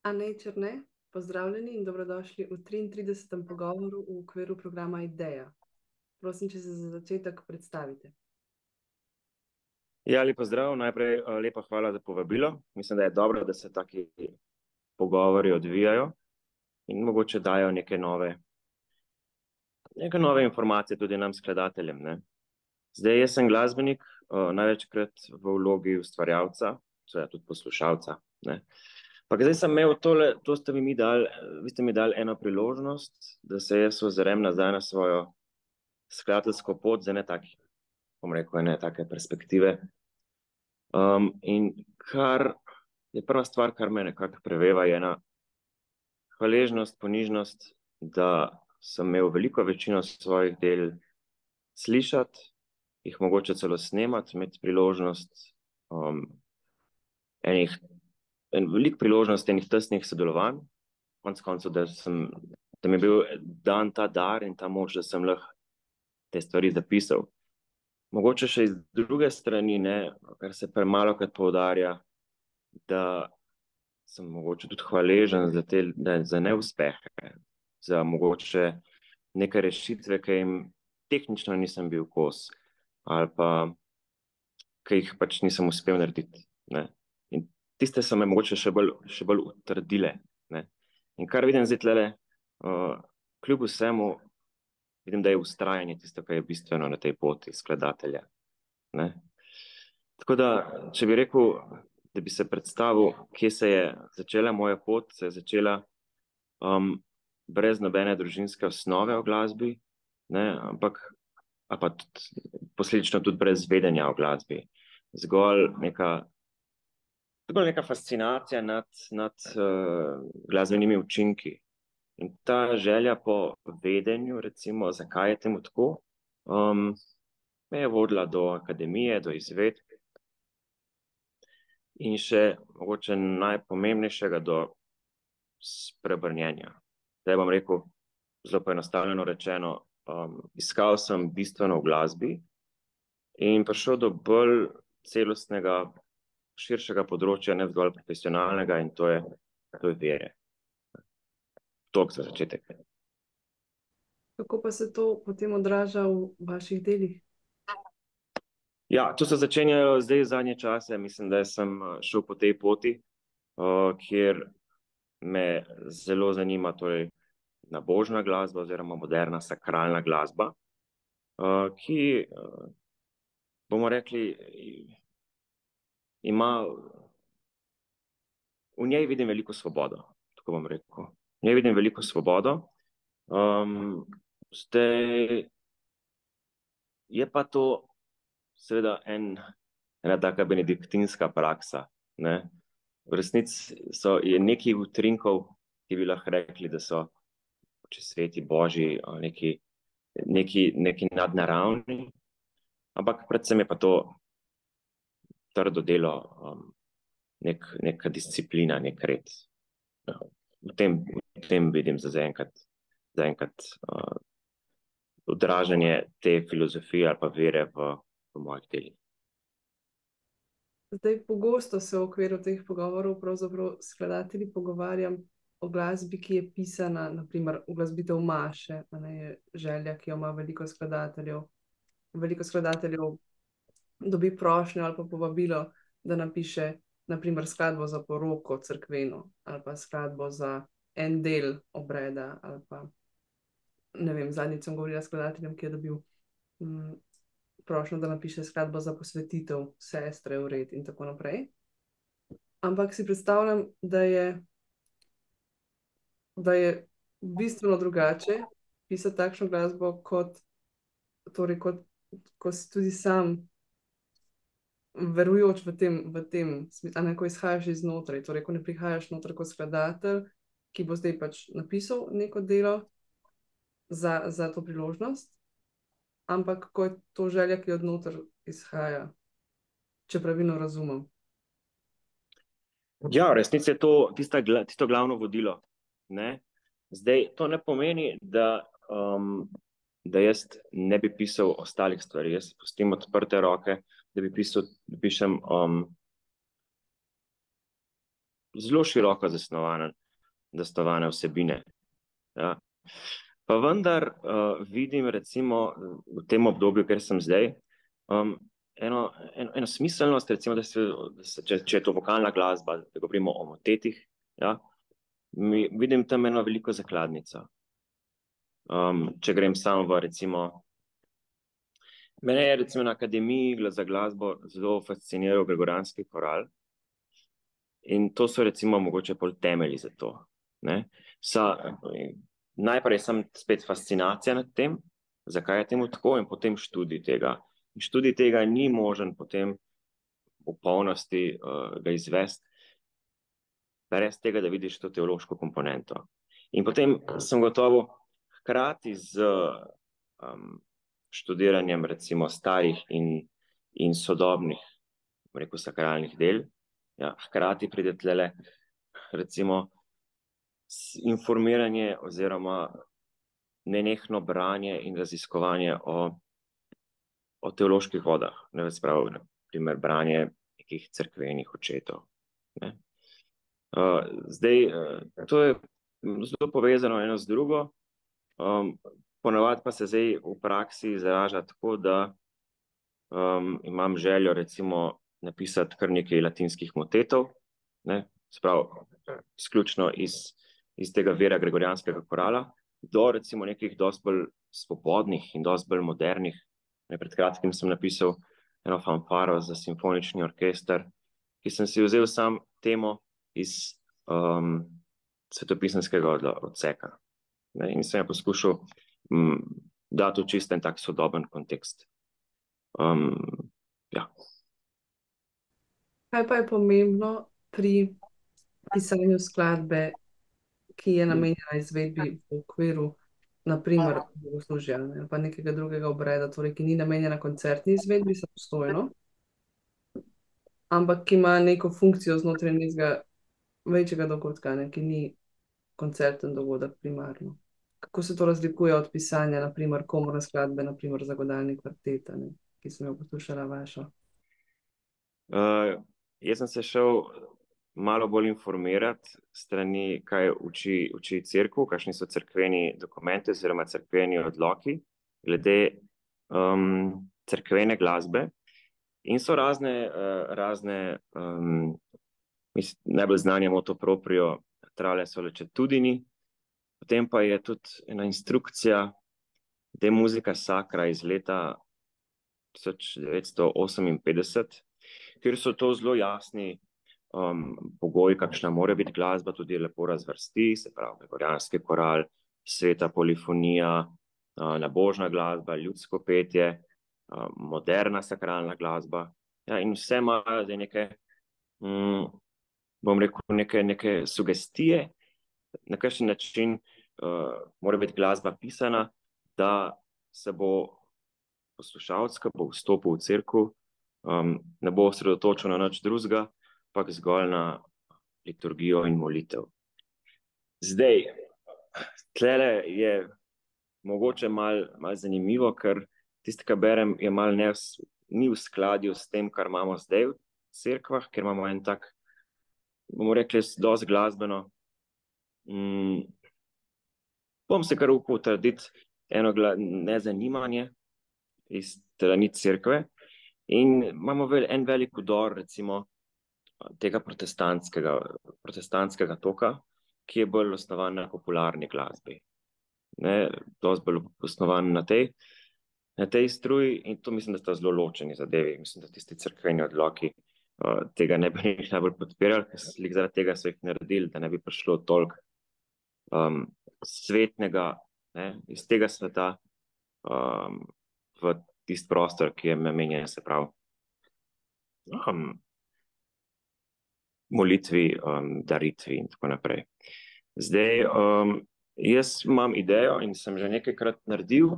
Anej Černe, pozdravljeni in dobrodošli v 33. pogovoru v okviru programa Ideja. Prosim, če se za začetek predstavite. Ja, lepo zdrav. Najprej lepa hvala za povabilo. Mislim, da je dobro, da se taki pogovori odvijajo in mogoče dajo neke nove informacije tudi nam skladateljem, ne. Zdaj, jaz sem glasbenik, največkrat v vlogi ustvarjalca, seveda tudi poslušalca, ne. Ampak zdaj sem imel tole, vi ste mi dali eno priložnost, da se jaz ozrem nazaj na svojo skladateljsko pot z ene take perspektive. In kar je prva stvar, kar me nekako preveva, je ena hvaležnost, ponižnost, da sem imel veliko večino svojih del slišati, jih mogoče celo snemati, imeti priložnost veliko priložnost enih tesnih sodelovanj, konec koncev, da mi je bil dan ta dar in ta moč, da sem lahko te stvari zapisal. Mogoče še iz druge strani, ne, kar se premalokrat poudarja, da sem mogoče tudi hvaležen za neuspehe, za mogoče neke rešitve, ki jim tehnično nisem bil kos, ali pa ki jih pač nisem uspel narediti, ne. In tiste so me mogoče še bolj utrdile, ne. In kar vidim zdaj tlele, kljub vsemu, vidim, da je vztrajanje tisto, kar je bistveno na tej poti skladatelja, ne. Tako da, če bi rekel, da bi se predstavil, kje se je začela moja pot, se je začela brez nobene družinske osnove o glasbi, ne, ampak ali pa tudi posledično tudi brez vedenja o glasbi. Zgolj neka fascinacija nad glasbenimi učinki. In ta želja po vedenju, recimo, zakaj je temu tako, me je vodila do akademije, do izvedb in še mogoče najpomembnejšega do spreobrnjenja. Zdaj bom rekel, zelo poenostavljeno rečeno, iskal sem bistveno v glasbi in prišel do bolj celostnega, širšega področja, ne zgolj profesionalnega, in to je vere. Toliko za začetek. Kako pa se to potem odraža v vaših delih? Ja, to se začenjajo zdaj zadnje čase. Mislim, da sem šel po tej poti, kjer me zelo zanima torej nabožna glasba oziroma moderna sakralna glasba, ki, bomo rekli, v njej vidim veliko svobodo, tako bom rekel. V njej vidim veliko svobodo. Zdaj je pa to seveda ena taka benediktinska praksa, ne. V resnici je nekaj utrinkov, ki bi lahko rekli, da so sveti božji, neki nadnaravni, ampak predvsem je pa to trdo delo, neka disciplina, nek red. V tem vidim zaenkrat odražanje te filozofije ali pa vere v mojih delih. Zdaj, pogosto se v okviru teh pogovorov pravzaprav skladatelji pogovarjam o glasbi, ki je pisana, naprimer uglasbitev maše, je želja, ki jo ima veliko skladateljev. Veliko skladateljev dobi prošnjo ali pa povabilo, da napiše naprimer skladbo za poroko cerkveno, ali pa skladbo za en del obreda, ali pa, ne vem, zadnjič sem govorila s skladateljem, ki je dobil prošnjo, da napiše skladbo za posvetitev sestre v red in tako naprej. Ampak si predstavljam, da je bistveno drugače pisati takšno glasbo, ko si tudi sam verujoč v tem smislu, ko izhajaš iznotraj, torej ko ne prihajaš noter kot skladatelj, ki bo zdaj pač napisal neko delo za to priložnost, ampak ko je to želja, ki od noter izhaja, če pravilno razumem. Ja, v resnici je to tisto glavno vodilo, ne. Zdaj, to ne pomeni, da jaz ne bi pisal ostalih stvari. Jaz pustim odprte roke, da pišem zelo široko zasnovane vsebine. Ja. Pa vendar vidim recimo v tem obdobju, ker sem zdaj, eno smiselnost, recimo, če je to vokalna glasba, da govorimo o motetih, ja, vidim tam eno veliko zakladnico. Če grem samo v recimo, mene je recimo na akademiji za glasbo zelo fasciniral gregorijanski koral in to so recimo mogoče pol temelji za to. Ne? Najprej sem spet fascinacija nad tem, zakaj je temu tako in potem študij tega. In študij tega ni možen potem v polnosti ga izvesti, brez tega, da vidiš to teološko komponento. In potem sem gotovo hkrati z študiranjem recimo starih in sodobnih, rekel, sakralnih del, ja, hkrati pride tlele recimo informiranje oziroma nenehno branje in raziskovanje o teoloških vodah, ne več prav, na primer branje nekih cerkvenih očetov. Ne. Zdaj, to je zelo povezano eno z drugo, ponavadi pa se zdaj v praksi izraža tako, da imam željo recimo napisati kar nekaj latinskih motetov, ne, spravo, sključno iz tega vera gregorijanskega korala, do recimo nekih dosti bolj svobodnih in dosti bolj modernih. Pred kratkim sem napisal eno fanfaro za simfonični orkester, ki sem si vzel sam temo iz svetopisemskega odseka. Ne, in sem jo poskušal dati v čist en tak sodoben kontekst. Ja. Kaj pa je pomembno pri pisanju skladbe, ki je namenjena izvedbi v okviru, naprimer, bogoslužja ali pa nekega drugega obreda, torej ki ni namenjena koncertni izvedbi samostojno, ampak ki ima neko funkcijo znotraj nekega večjega dogodka, ne, ki ni koncerten dogodek primarno. Kako se to razlikuje od pisanja, naprimer, komorne skladbe, naprimer za godalni kvartet, ne, ki sem jo poslušala vašo? Jaz sem se šel malo bolj informirati strani, kaj uči cerkev, kakšni so cerkveni dokumenti oziroma cerkveni odloki glede cerkvene glasbe. In so razne najbolj znanje moto proprio, trale sole cetudini, potem pa je tudi ena instrukcija de musica sacra iz leta 1958, kjer so to zelo jasni pogoji, kakšna mora biti glasba, tudi lepo razvrsti, se pravi gregorijanski koral, sveta polifonija, nabožna glasba, ljudsko petje, moderna sakralna glasba, ja, in vse imajo zdaj neke, bom rekel, neke sugestije, na kakšen način mora biti glasba pisana, da se bo poslušalec, ki bo vstopil v cerkev, ne bo osredotočil na nič drugega, ampak zgolj na liturgijo in molitev. Zdaj, tlele je mogoče malo zanimivo, ker tisto, kar berem, je malo ni v skladju s tem, kar imamo zdaj v cerkvah, ker imamo en tak, bomo rekli, dosti glasbeno. Bom se kar upal trditi eno nezanimanje iz strani cerkve in imamo en velik vdor, recimo, tega protestantskega toka, ki je bolj osnovan na popularni glasbi. Ne, dosti bolj osnovan na tej struji in to mislim, da sta zelo ločeni zadevi. Mislim, da tisti cerkveni odloki tega ne bi najbolj podpirali, ker zaradi tega so jih naredili, da ne bi prišlo toliko svetnega, ne, iz tega sveta v tisti prostor, ki je namenjen, se pravi, molitvi, daritvi in tako naprej. Zdaj, jaz imam idejo in sem že nekajkrat naredil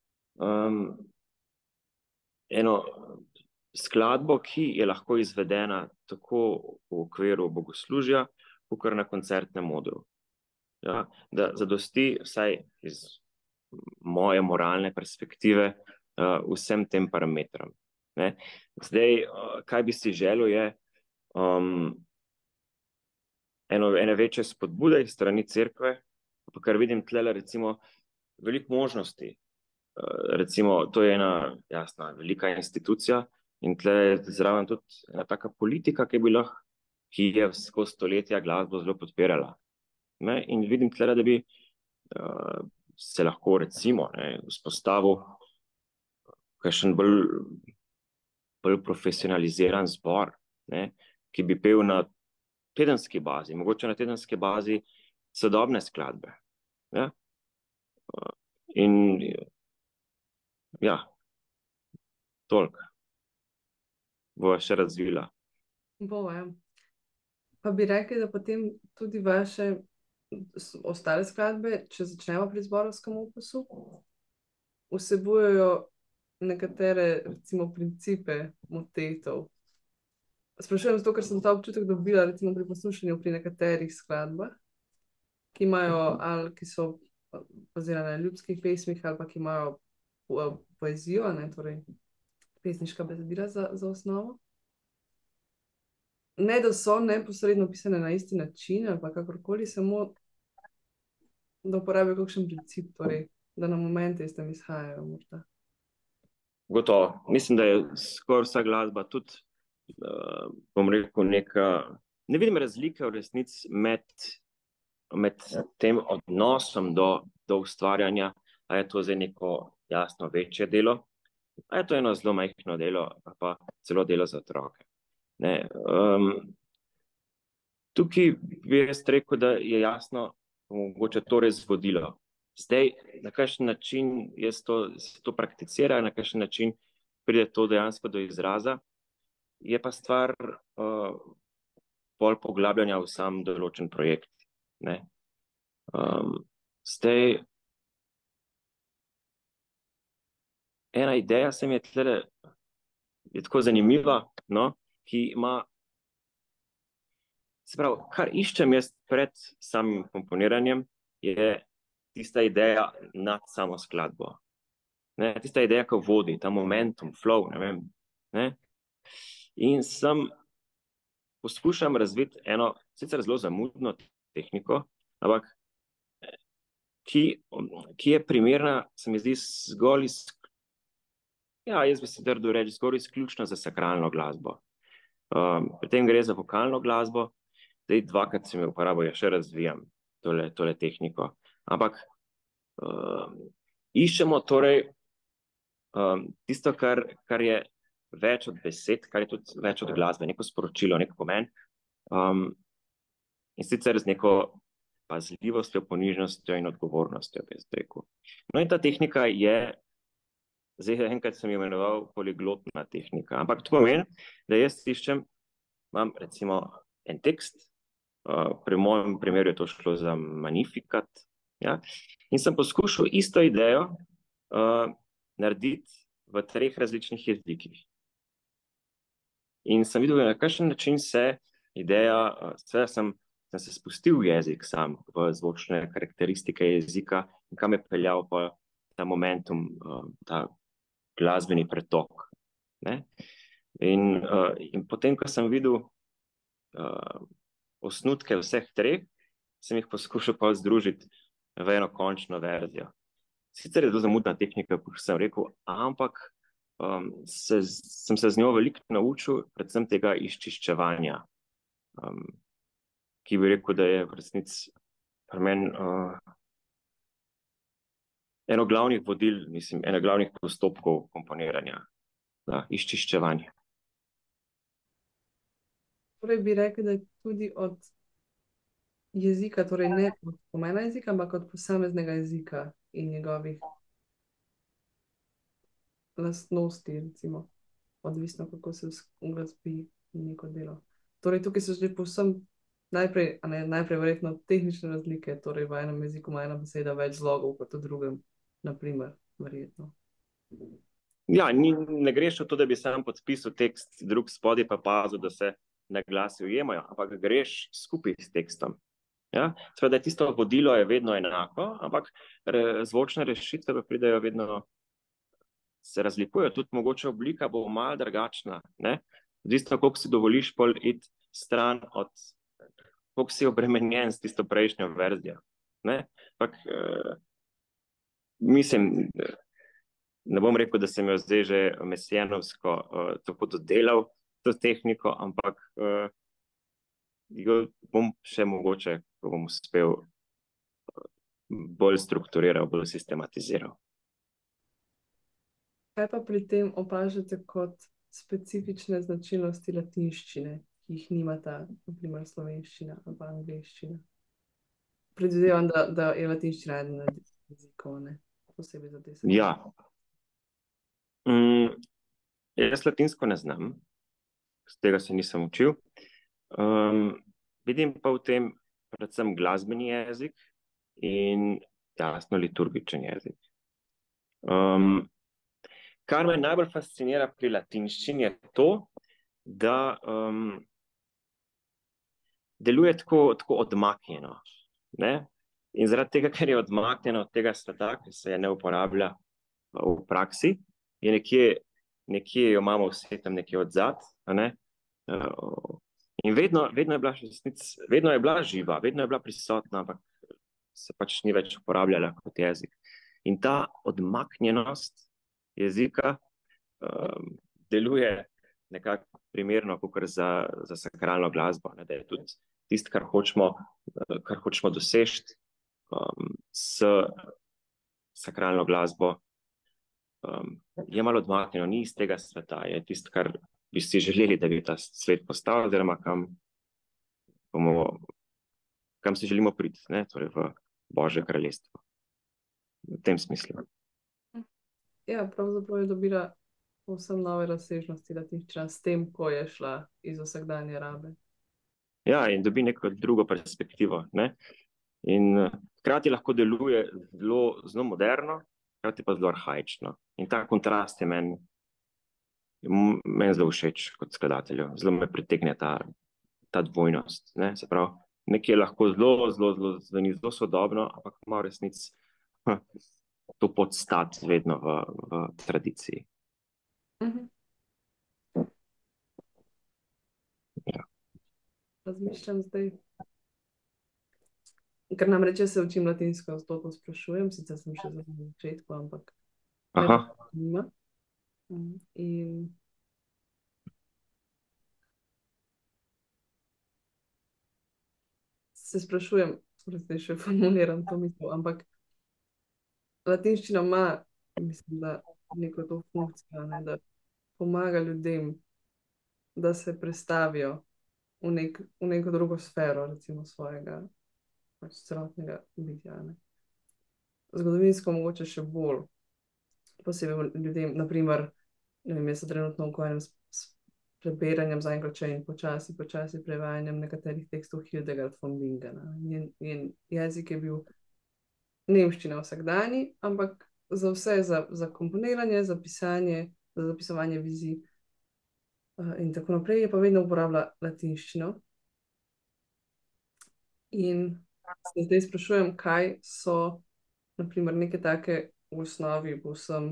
eno skladbo, ki je lahko izvedena tako v okviru bogoslužja, kakor na koncertnem odru. Ja, da zadosti vsaj iz moje moralne perspektive vsem tem parametrom. Ne? Zdaj, kaj bi si želel je, ene večje spodbude iz strani cerkve, pa kar vidim tlele recimo veliko možnosti. Recimo, to je ena jasna velika institucija in tle je zraven tudi ena taka politika, ki je skozi stoletja glasbo zelo podpirala. Ne? In vidim tle, da bi se lahko recimo vzpostavil kakšen bolj profesionaliziran zbor, ki bi pel na tedenski bazi, mogoče na tedenski bazi sodobne skladbe. Ja? In ja, toliko. Bova še razvila. Bova, ja. Pa bi rekli, da potem tudi vaše ostale skladbe, če začnemo pri zborovskem opusu, vsebujejo nekatere, recimo, principe motetov. Sprašujem zato, ker sem ta občutek dobila, recimo pri poslušanju pri nekaterih skladbah, ki so bazirane na ljudskih pesmih ali pa ki imajo poezijo, torej pesniška besedila za osnovo. Ne, da so neposredno pisane na isti način ali pa kakorkoli, samo da uporabijo kakšen princip, torej, da na momente iz tem izhajajo morda. Gotovo. Mislim, da je skoraj vsa glasba tudi, bom rekel, ne vidim razlike v resnici med tem odnosom do ustvarjanja, a je to zdaj neko jasno večje delo, a je to eno zelo majhno delo, pa celo delo za otroke. Tukaj bi jaz rekel, da je jasno mogoče to res vodilo. Zdaj, na kakšen način se to prakticira, na kakšen način pride to dejansko do izraza, je pa stvar bolj poglabljanja v sam določen projekt. Zdaj, ena ideja se mi je tako zanimiva, ki ima, se pravi, kar iščem jaz pred samim komponiranjem, je tista ideja nad samo skladbo. Tista ideja, ki vodi, ta momentum, flow, ne vem. In poskušam razviti eno, sicer zelo zamudno tehniko, ampak ki je primerna, se mi zdi zgolj jaz bi se trudil reči, zgolj izključno za sakralno glasbo. Pri tem gre za vokalno glasbo, zdaj dvakrat sem jo uporabil, ja še razvijam tole tehniko. Ampak iščemo torej tisto, kar je več od besed, kar je tudi več od glasbe, neko sporočilo, nek pomen. In sicer z neko pazljivostjo, ponižnostjo in odgovornostjo, bi jaz rekel. No in ta tehnika je, zdaj enkrat sem jo imenoval poliglotna tehnika, ampak to pomeni, da jaz imam recimo en tekst, pri mojem primeru je to šlo za Magnificat, in sem poskušal isto idejo narediti v 3 različnih jezikih. In sem videl, na kakšen način se ideja, seveda sem se spustil v jezik sam, v zvočne karakteristike jezika, in kam je peljal pa ta momentum, ta glasbeni pretok. In potem, ko sem videl osnutke vseh 3, sem jih poskušal pa združiti v eno končno verzijo. Sicer je to zamudna tehnika, kot sem rekel, ampak sem se z njo veliko naučil, predvsem tega izčiščevanja, ki bi rekel, da je v resnici pri meni eno glavnih vodil, mislim, eno glavnih postopkov komponiranja, izčiščevanje. Torej bi rekli, da je tudi od jezika, torej ne od pomena jezika, ampak od posameznega jezika in njegovih lastnosti, recimo, odvisno, kako se uglasbi neko delo. Torej tukaj so že povsem najprej verjetno tehnične razlike, torej v enem jeziku ima ena beseda več zlogov kot v drugem, naprimer, verjetno. Ja, ne greš v to, da bi sam podpisal tekst, drug spodaj pa pazil, da se naglasi ujemajo, ampak greš skupaj s tekstom. Seveda tisto vodilo je vedno enako, ampak zvočne rešitve pa pridejo vedno, se razlikujejo, tudi mogoče oblika bo malo drugačna. Odvisno, koliko si dovoliš pol iti stran od koliko si obremenjen s tisto prejšnjo verzijo. Ne? Ampak, mislim, ne bom rekel, da sem jo zdaj že mesijanovsko tako dodelal, to tehniko, ampak jo bom še mogoče, ko bom uspel, bolj strukturiral, bolj sistematiziral. Kaj pa pri tem opažate kot specifične značilnosti latinščine, ki jih nimata, na primer slovenščina ali pa angleščina? Predvidevam, da je latinščina eden od jezikov, ne? Posebej za te sredine. Ja. Jaz latinsko ne znam, z tega se nisem učil. Vidim pa v tem predvsem glasbeni jezik in jasno liturgičen jezik. Kar me najbolj fascinira pri latinščini je to, da deluje tako odmaknjeno. Ne? In zaradi tega, ker je odmaknjeno od tega sveta, ki se ne uporablja v praksi, je nekje jo imamo vse tam nekje odzad, ne? In vedno je bila živa, vedno je bila prisotna, ampak se pač ni več uporabljala kot jezik. In ta odmaknjenost jezika deluje nekako primerno kakor za sakralno glasbo, ne? Da je tudi tisto, kar hočemo doseči s sakralno glasbo, je malo odmaknjeno, ni iz tega sveta, je tisto, kar bi si želeli, da bi ta svet postal, oziroma kam si želimo priti, ne? Torej v Božje kraljestvo. V tem smislu. Ja, pravzaprav je dobila povsem nove razsežnosti latinščina s tem, ko je šla iz vsakdanje rabe. Ja, in dobi neko drugo perspektivo, ne? In hkrati lahko deluje zelo moderno, hkrati pa zelo arhaično. In ta kontrast je meni zelo všeč kot skladatelju. Zelo me pritegne ta dvojnost, ne? Se pravi, nekje lahko zveni zelo sodobno, ampak ima v resnici to podstat vedno v tradiciji. Ja. Razmišljam zdaj, ker namreč jaz se učim latinsko, zato to sprašujem, sicer sem še zelo na začetku, ampak nima. In se sprašujem, zdaj še formuliram to misel, ampak latinščina ima, mislim, da neko to funkcijo, ne, da pomaga ljudem, da se prestavijo v neko drugo sfero, recimo svojega pač celotnega bitja, ne. Zgodovinsko mogoče še bolj, posebej ljudem, naprimer, ne vem, jaz se trenutno ukvarjam s preberanjem zaenkrat še in počasi prevajanjem nekaterih tekstov Hildegard von Bingena. Njen jezik je bil nemščina vsakdanji, ampak za vse, za komponiranje, za pisanje, za zapisovanje vizij in tako naprej, je pa vedno uporabljala latinščino. In se zdaj sprašujem, kaj so, na primer, neke take v osnovi povsem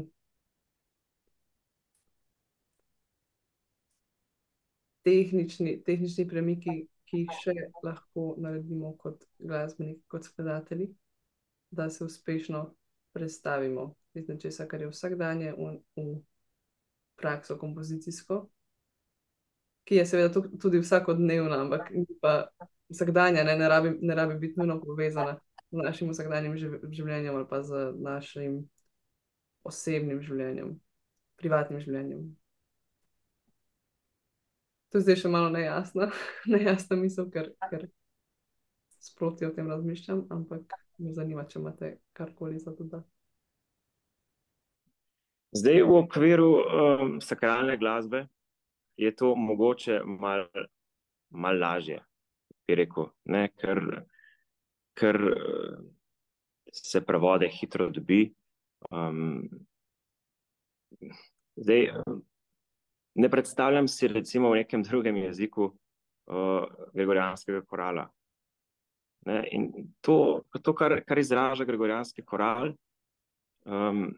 tehnični premiki, ki jih še lahko naredimo kot glasbeniki, kot skladatelji, da se uspešno prestavimo iz nečesa, kar je vsakdanje v prakso kompozicijsko, ki je seveda tudi vsakodnevna, ampak pa vsakdanja, ne rabi biti nujno povezana z našim vsakdanjim življenjem ali pa z našim osebnim življenjem, privatnim življenjem. To je zdaj še malo nejasna misel, ker sproti o tem razmišljam, ampak me zanima, če imate karkoli za dodati. Zdaj v okviru sakralne glasbe je to mogoče malo lažje, bi rekel, ne? Ker se prevode hitro dobi. Zdaj, ne predstavljam si recimo v nekem drugem jeziku gregorijanskega korala. Ne? In to kar izraža gregorijanski koral,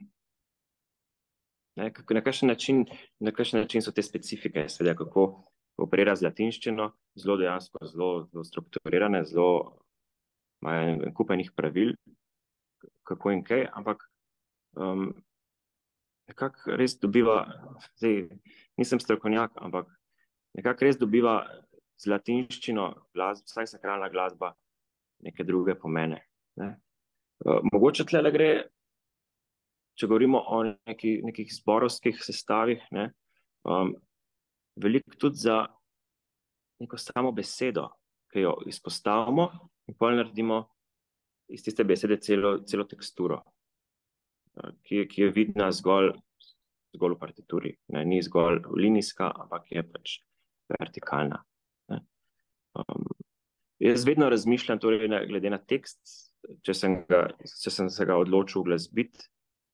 na kakšen način so te specifike, seveda, kako operira z latinščino, zelo dejansko, zelo strukturirane, imajo kupenih pravil, kako in kaj, ampak nekako res dobiva, zdaj nisem strokovnjak, ampak nekako res dobiva z latinščino vsaj sakralna glasba neke druge pomene. Ne? Mogoče tle gre, če govorimo o nekih zborovskih sestavih, ne, veliko tudi za neko samo besedo, ki jo izpostavimo in potem naredimo iz tiste besede celo teksturo, ki je vidna zgolj v partituri. Ne, ni zgolj linijska, ampak je pač vertikalna. Ne. Jaz vedno razmišljam, torej, glede na tekst, če sem se ga odločil uglasbiti,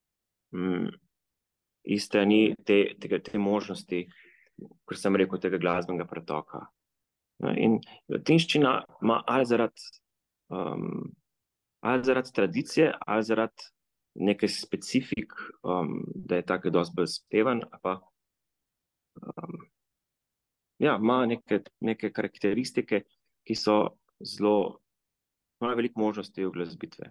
iste ni te možnosti, kot sem rekel, tega glasbenega pretoka. In latinščina ima ali zaradi tradicije, ali zaradi nekaj specifik, da je tako dosti bolj spevan, pa ima neke karakteristike, ki so imajo veliko možnosti uglasbitve.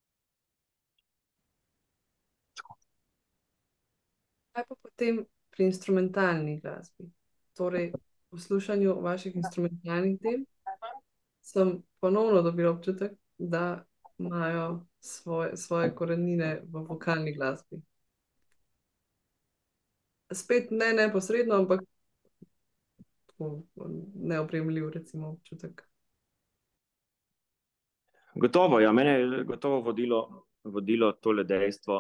Kaj pa potem pri instrumentalni glasbi? Torej, v poslušanju vaših instrumentalnih del sem ponovno dobila občutek, da imajo svoje korenine v vokalni glasbi. Spet ne neposredno, ampak neopremljiv, recimo, občutek. Gotovo, ja, mene je gotovo vodilo tole dejstvo,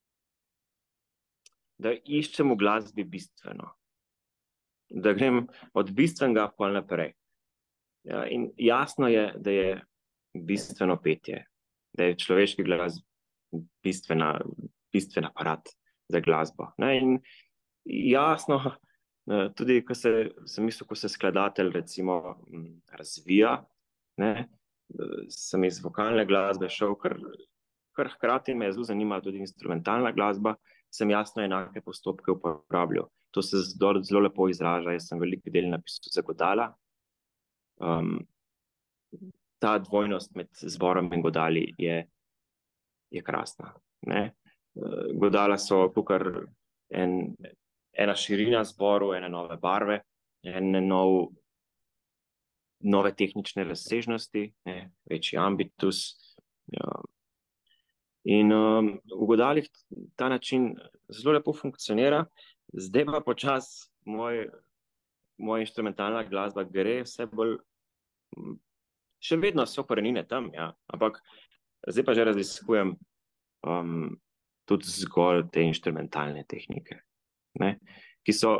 da iščem v glasbi bistveno. Da grem od bistvenega pa naprej. Ja, in jasno je, da je bistveno petje, da je človeški glas bistven aparat za glasbo. Ne? In jasno, tudi sem mislil, ko se skladatelj recimo razvija, ne? Sem iz vokalne glasbe šel, kar hkrati me je zelo zanimala tudi instrumentalna glasba, sem jasno enake postopke uporabljal. To se zelo lepo izraža, jaz sem veliko del napisal za godala. Ta dvojnost med zborom in godali je krasna. Ne? Godala so tukaj ena širina zboru, ene nove barve, nove tehnične razsežnosti, ne? Večji ambitus. In v godalih ta način zelo lepo funkcionira, zdaj pa počasi moja instrumentalna glasba gre vse bolj, še vedno so korenine tam, ja, ampak zdaj pa že raziskujem tudi zgolj te instrumentalne tehnike, ne, ki so,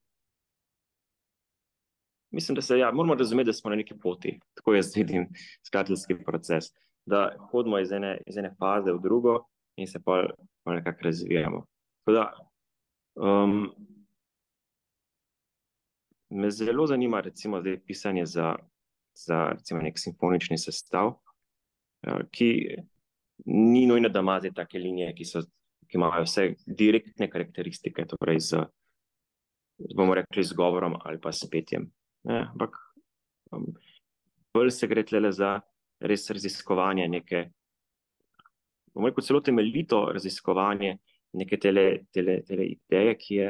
mislim, da moramo razumeti, da smo na neki poti, tako jaz vidim skladateljski proces, da hodimo iz ene faze v drugo in se pa nekako razvijamo. Tako da, me zelo zanima recimo zdaj pisanje za recimo nek simfonični sestav, ki ni nujno, da ima zdaj take linije, ki imajo vse direktne karakteristike, torej bomo rekli z govorom ali pa s petjem. Ampak bolj se gre tlele za res raziskovanje bomo rekel celo temeljito raziskovanje neke tele ideje,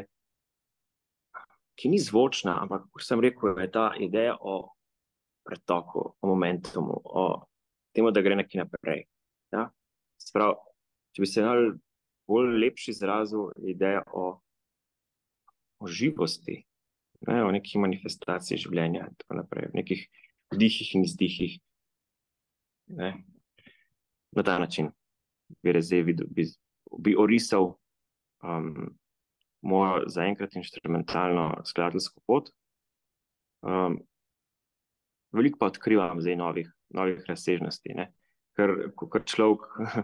ki ni zvočna, ampak, kot sem rekel, je ta ideja o pretoku, o momentumu, o temu, da gre nekaj naprej. Ja? Sprav, če bi se bolj lepši izrazil, ideja o živosti, ne? O neki manifestaciji življenja in tako naprej, v nekih vdihih in izdihih. Ne? Na ta način bi orisal mojo zaenkrat instrumentalno skladateljsko pot. Veliko pa odkrivam zdaj novih razsežnosti, ne? Ker človek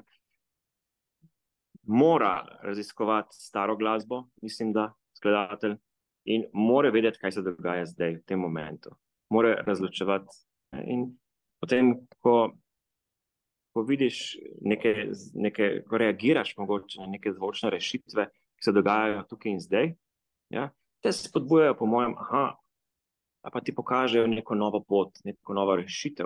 mora raziskovati staro glasbo, mislim, da skladatelj, in mora vedeti, kaj se dogaja zdaj, v tem momentu. Mora razločevati. In potem, ko vidiš ko reagiraš mogoče na neke zvočne rešitve, ki se dogajajo tukaj in zdaj, ja, te se spodbujajo po mojem, ali pa ti pokažejo neko novo pot, neko novo rešitev,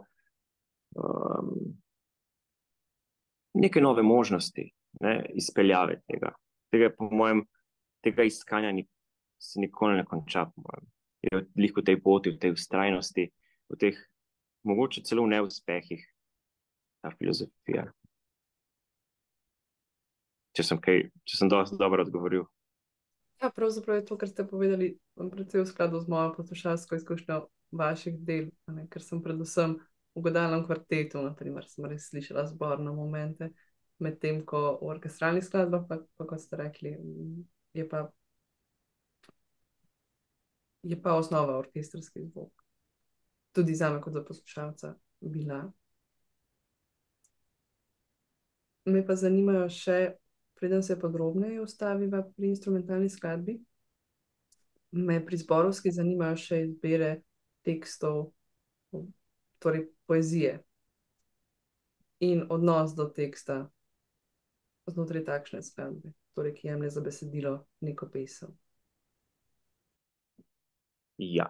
neke nove možnosti, ne, izpeljave tega. Po mojem, tega iskanja se nikoli ne konča, po mojem. Je veliko v tej poti, v tej vztrajnosti, v teh mogoče celo v neuspehih, ta filozofija. Če sem dosti dobro odgovoril. Ja, pravzaprav je to, kar ste povedali, predvsej v skladu z mojo poslušalsko izkušnjo vaših del, a ne, ker sem predvsem v godalnem kvartetu, naprimer, sem res slišala zbor na momente, medtem ko v orkestralnih skladbah, pa kot ste rekli, je pa osnova orkestrski zvok. Tudi zame kot za poslušalca bila. Me pa zanimajo še, preden se podrobneje ustaviva pri instrumentalni skladbi, me pri zborovski zanimajo še izbire tekstov, torej poezije in odnos do teksta znotraj takšne skladbe, torej ki jemlje za besedilo neko pesem. Ja.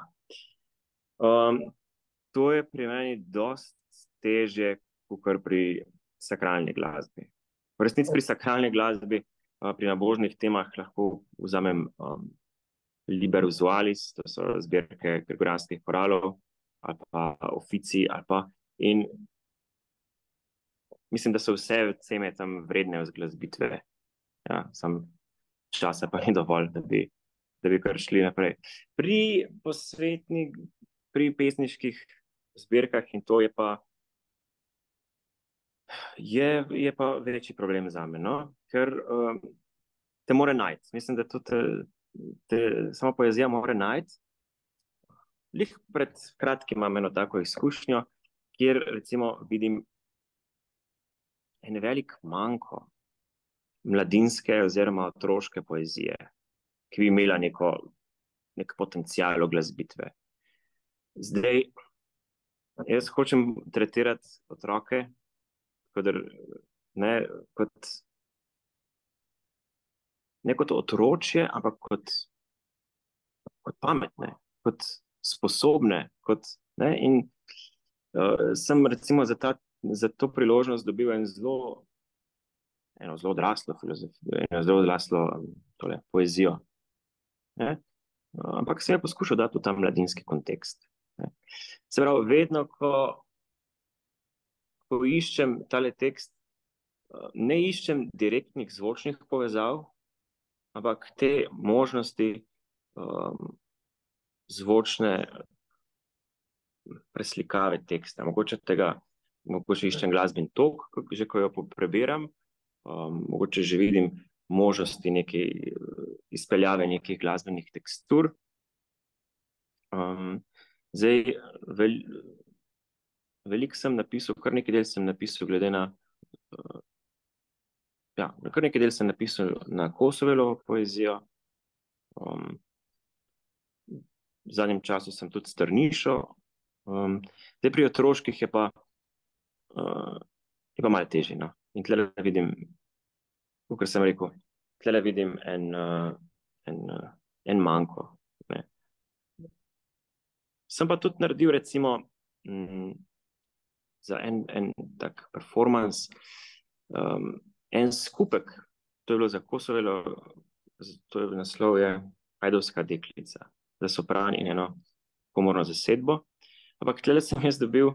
To je pri meni dosti težje, kot pri sakralni glasbi. V resnici pri sakralni glasbi, pri nabožnih temah lahko vzamem Liber Usualis, to so zbirke gregorijanskih koralov, ali pa oficij, in mislim, da so vse ceme tam vredne vzglasbitve. Ja, sam časa pa ni dovolj, da bi kar šli naprej. Pri pesniških zbirkah in to je pa večji problem zame, no? Ker te more najti. Mislim, da tudi sama poezija more najti. Lih pred kratkim imam eno tako izkušnjo, kjer recimo vidim en velik manko mladinske oziroma otroške poezije, ki bi imela nek potencial oglasbitve. Zdaj, jaz hočem tretirati otroke, ne kot otročje, ampak kot pametne, kot sposobne, in sem recimo za to priložnost dobil eno zelo odraslo filozofijo, eno zelo odraslo poezijo. Ne? Ampak sem jo poskušal dati v ta mladinski kontekst. Ne? Se pravi, vedno, ko iščem tale tekst, ne iščem direktnih zvočnih povezav, ampak te možnosti zvočne preslikave teksta. Mogoče iščem glasbeni tok, že ko jo prebiram, mogoče že vidim možnosti izpeljave nekih glasbenih tekstur. Zdaj, veliko sem napisal, kar nekaj del sem napisal kar nekaj del sem napisal na Kosovelovo poezijo. V zadnjem času sem tudi strnišal. Zdaj pri otroških je pa malo težje, no. In tle vidim, kakor sem rekel, tle vidim en manko. Ne. Sem pa tudi naredil recimo za en tak performance en skupek, to je bilo za Kosovelo, to je naslov je Hajdovska deklica, za sopran in eno komorno zasedbo. Ampak tle sem jaz dobil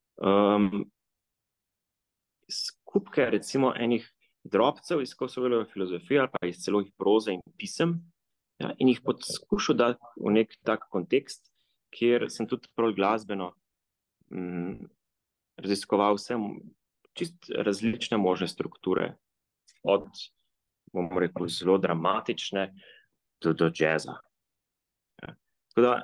skupke recimo enih drobcev iz Kosovelove filozofije ali pa iz celovih proze in pisem, ja, in jih poskušal dati v nek tak kontekst, kjer sem tudi prav glasbeno raziskoval vse čist različne možne strukture, od, bomo rekel, zelo dramatične do džeza. Ja. Tako da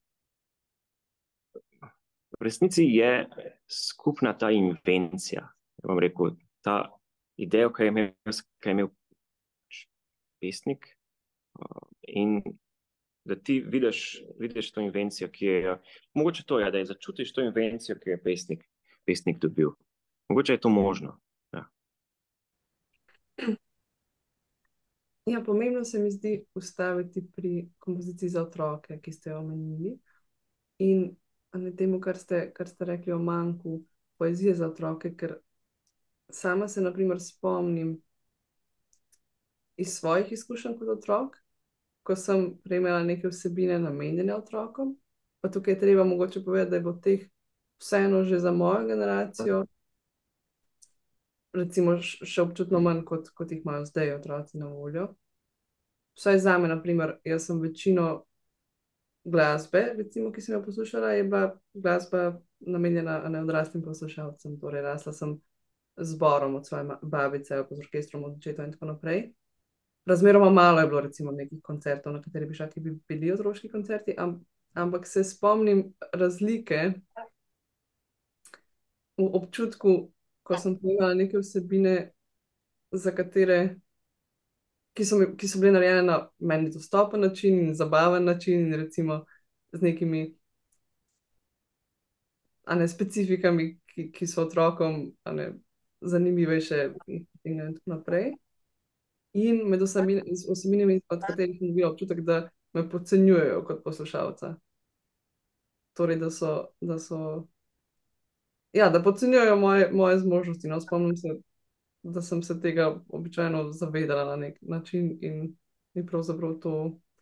v resnici je skupna ta invencija, bom rekel, ta ideja, ki je imel pesnik, in da ti vidiš to invencijo, ki je, mogoče to je, da je začutiš to invencijo, ki je pesnik dobil. Mogoče je to možno. Ja. Ja, pomembno se mi zdi ustaviti pri kompoziciji za otroke, ki ste jo omenili. In temu, kar ste rekli o manku poezije za otroke, ker sama se naprimer spomnim iz svojih izkušenj kot otrok, ko sem prejemala neke vsebine namenjene otrokom, pa tukaj je treba mogoče povedati, da je bilo teh vseeno že za mojo generacijo recimo še občutno manj, kot jih imajo zdaj otroci na voljo. Vsaj zame, naprimer, jaz sem večino glasbe, recimo, ki sem jo poslušala, je bila glasba namenjena odraslim poslušalcem. Torej, rasla sem z zborom od svoje babice, pa z orkestrom od očeta in tako naprej. Razmeroma malo je bilo recimo nekih koncertov, na katerih bi šla, ki bi bili otroški koncerti, ampak se spomnim razlike v občutku, ko sem pojela neke vsebine, za katere, ki so bile narejene na meni dostopen način in zabaven način in recimo z nekimi specifikami, ki so otrokom zanimivejše in tako naprej. In med vsebinami, od katerih sem dobila občutek, da me podcenjujejo kot poslušalca. Torej, da podcenjujejo moje zmožnosti. No, spomnim se, da sem se tega običajno zavedala na nek način in pravzaprav to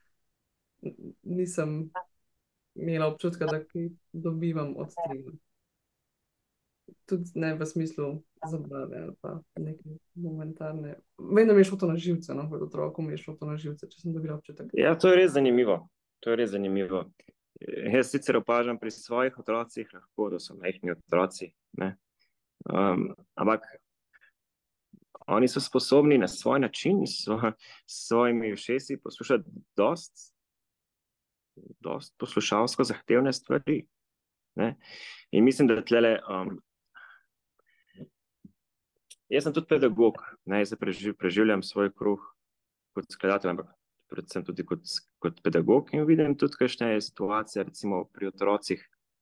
nisem imela občutka, da kaj dobivam od tega. Tudi ne v smislu zabave ali pa neke momentarne. Vem, da mi je šlo to na živce, no, kot otroku mi je šlo to na živce, če sem dobila občutek. Ja, to je res zanimivo. To je res zanimivo. Jaz sicer opažam pri svojih otrocih, lahko, da so majhni otroci, ne? Ampak oni so sposobni na svoj način, s svojimi ušesi poslušati dost poslušalsko zahtevne stvari, ne? In mislim, da tlele, jaz sem tudi pedagog, ne? Jaz se preživljam svoj kruh kot skladatelj, ampak predvsem tudi kot pedagog in vidim tudi, kakšna je situacija recimo pri otrocih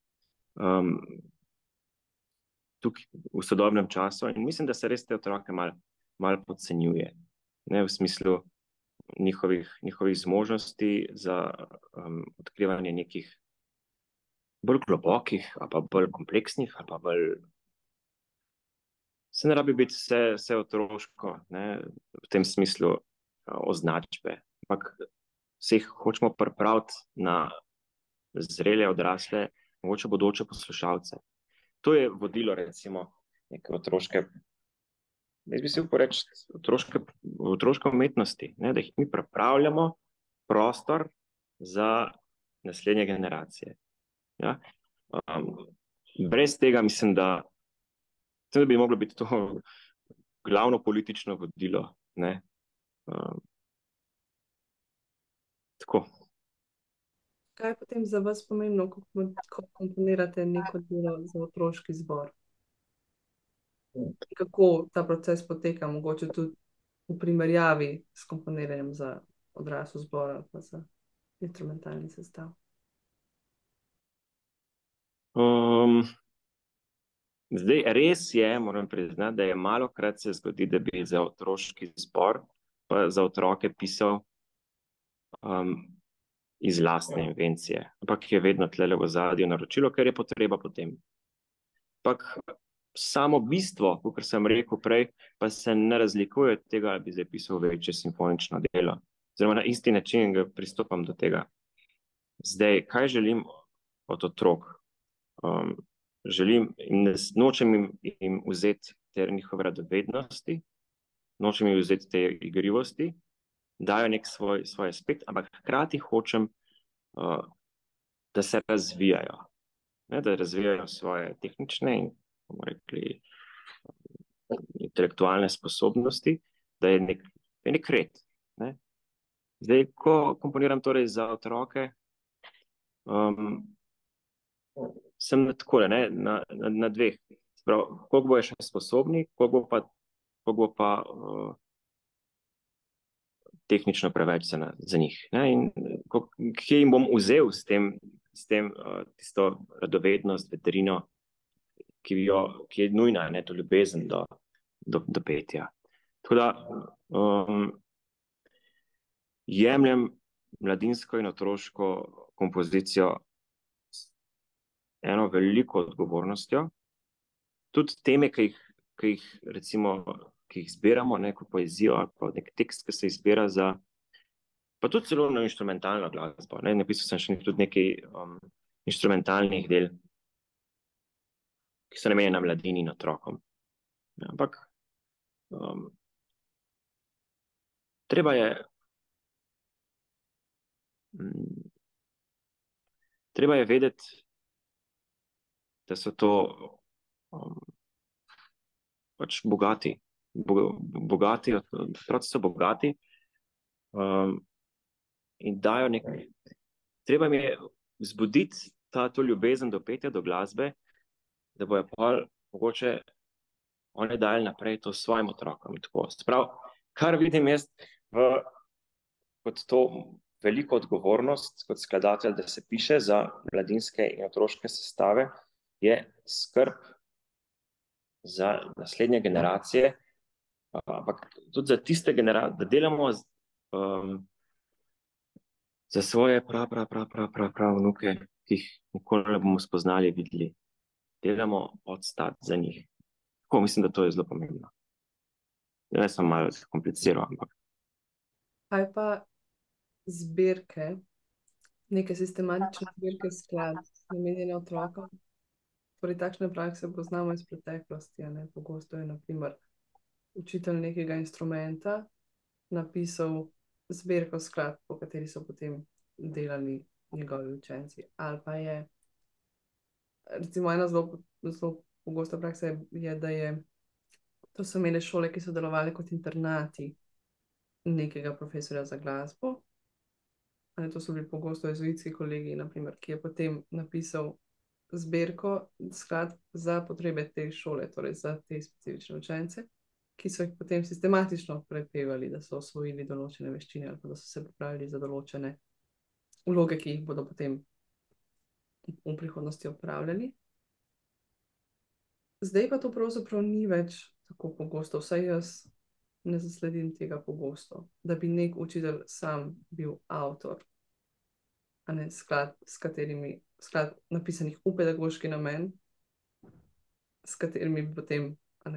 tukaj v sodobnem času in mislim, da se res te otroke malo podcenjuje, ne, v smislu njihovih zmožnosti za odkrivanje nekih bolj globokih ali pa bolj kompleksnih ali pa bolj. Se ne rabi biti vse otroško, ne, v tem smislu označbe, ampak se jih hočemo pripraviti na zrele, odrasle, mogoče bodoče poslušalce. To je vodilo recimo neke otroške, jaz bi si upal reči, otroške umetnosti, ne, da jih mi pripravljamo prostor za naslednje generacije. Ja? Brez tega mislim, da bi moglo biti to glavno politično vodilo, ne. Tako. Kaj je potem za vas pomembno, ko komponirate neko delo za otroški zbor? Kako ta proces poteka, mogoče tudi v primerjavi s komponiranjem za odrasel zbor ali pa za instrumentalni sestav? Zdaj, res je, moram priznati, da je malokrat se zgodi, da bi za otroški zbor pa za otroke pisal iz lastne invencije, ampak je vedno tlele v ozadju naročilo, ker je potreba potem. Ampak samo bistvo, kot sem rekel prej, pa se ne razlikuje od tega, da bi zdaj pisal večje simfonično delo. Oziroma na isti način ga pristopam do tega. Zdaj, kaj želim od otrok? Želim in nočem jim vzeti te njihove radovednosti, nočem jim vzeti te igrivosti, dajo nek svoj aspekt, ampak hkrati hočem, da se razvijajo, ne, da razvijajo svoje tehnične in, bomo rekli, intelektualne sposobnosti, da je nek red. Ne. Zdaj, ko komponiram torej za otroke, sem takole, ne, na dveh. Koliko bojo še sposobni, koliko bo pa tehnično preveč za njih. Ne? In kje jim bom vzel s tem tisto radovednost, veterino, ki je nujna, ne, to ljubezen do petja. Tako da jemljem mladinsko in otroško kompozicijo eno veliko odgovornostjo. Tudi teme, ki jih recimo, ki jih zbiramo, neko poezijo ali pa nek tekst, ki se izbira za, pa tudi celo na inštrumentalno glasbo. Napisal sem še tudi nekaj inštrumentalnih del, ki so namenjeni mladini in otrokom. Ampak treba je vedeti, da so to pač bogati. Otroci so bogati in dajo nekaj. Treba mi je vzbuditi to ljubezen do petja, do glasbe, da bojo pol mogoče oni dali naprej to svojim otrokom. Sprav, kar vidim jaz kot to veliko odgovornost kot skladatelj, da se piše za mladinske in otroške sestave, je skrb za naslednje generacije, ampak tudi za tiste generacije, da delamo za svoje prav vnuke, ki jih nikoli ne bomo spoznali, videli. Delamo odstat za njih. Tako mislim, da to je zelo pomembno. Jaz sem malo kompliciral, ampak. Kaj pa zbirke, neke sistematične zbirke skladb, namenjene otrokom? Torej, takšne prakse poznamo iz preteklosti. Pogosto je, na primer, učitelj nekega instrumenta napisal zbirko skladb, po kateri so potem delali njegovi učenci. Ali pa je, recimo, ena zelo pogosta praksa je, da to so imele šole, ki so delovali kot internati nekega profesorja za glasbo. To so bili pogosto jezuitski kolegi, na primer, ki je potem napisal zbirko skladb za potrebe te šole, torej za te specifične učence, ki so jih potem sistematično prepevali, da so osvojili določene veščine ali pa da so se pripravili za določene vloge, ki jih bodo potem v prihodnosti opravljali. Zdaj pa to pravzaprav ni več tako pogosto, vsaj jaz ne zasledim tega pogosto, da bi nek učitelj sam bil avtor skladb, napisanih v pedagoški namen, s katerimi bi potem,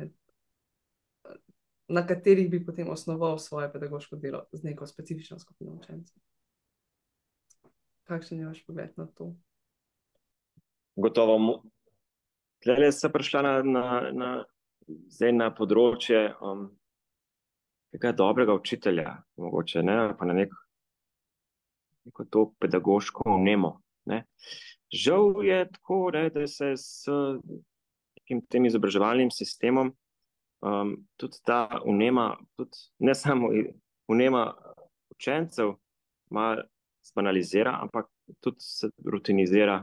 na katerih bi potem osnoval svoje pedagoško delo z neko specifično skupino učencev. Kakšen je vaš pogled na to? Gotovo. Tlele sem prišla zdaj na področje nekega dobrega učitelja, mogoče, pa na neko to pedagoško vnemo. Žal je tako, da se s nekim tem izobraževalnim sistemom tudi ta vnema, tudi ne samo vnema učencev malo zbanalizira, ampak tudi se rutinizira.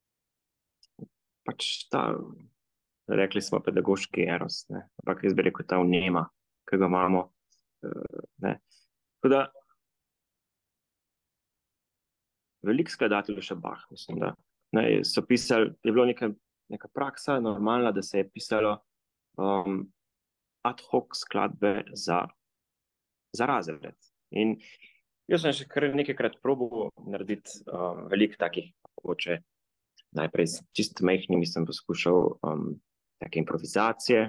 Pač rekli smo pedagoški eros, ampak jaz bi rekel ta vnema, ki ga imamo. Tako da veliko skladateljev še Bach, mislim, da so pisali, je bilo neka praksa normalna, da se je pisalo ad hoc skladbe za razred. In jaz sem še kar nekajkrat probal narediti veliko takih, mogoče najprej s čist majhnimi sem poskušal take improvizacije,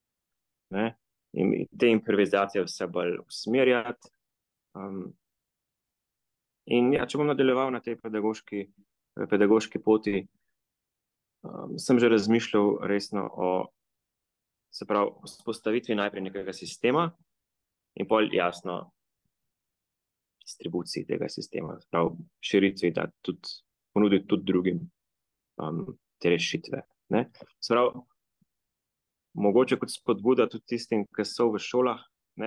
in te improvizacije vse bolj usmerjati. In ja, če bom nadaljeval na tej pedagoški poti, sem že razmišljal resno o, se pravi, vzpostavitvi najprej nekega sistema in pol jasno distribuciji tega sistema, se pravi, širitvi, da ponuditi tudi drugim te rešitve. Se pravi, mogoče kot spodbuda tudi tistim, ki so v šolah,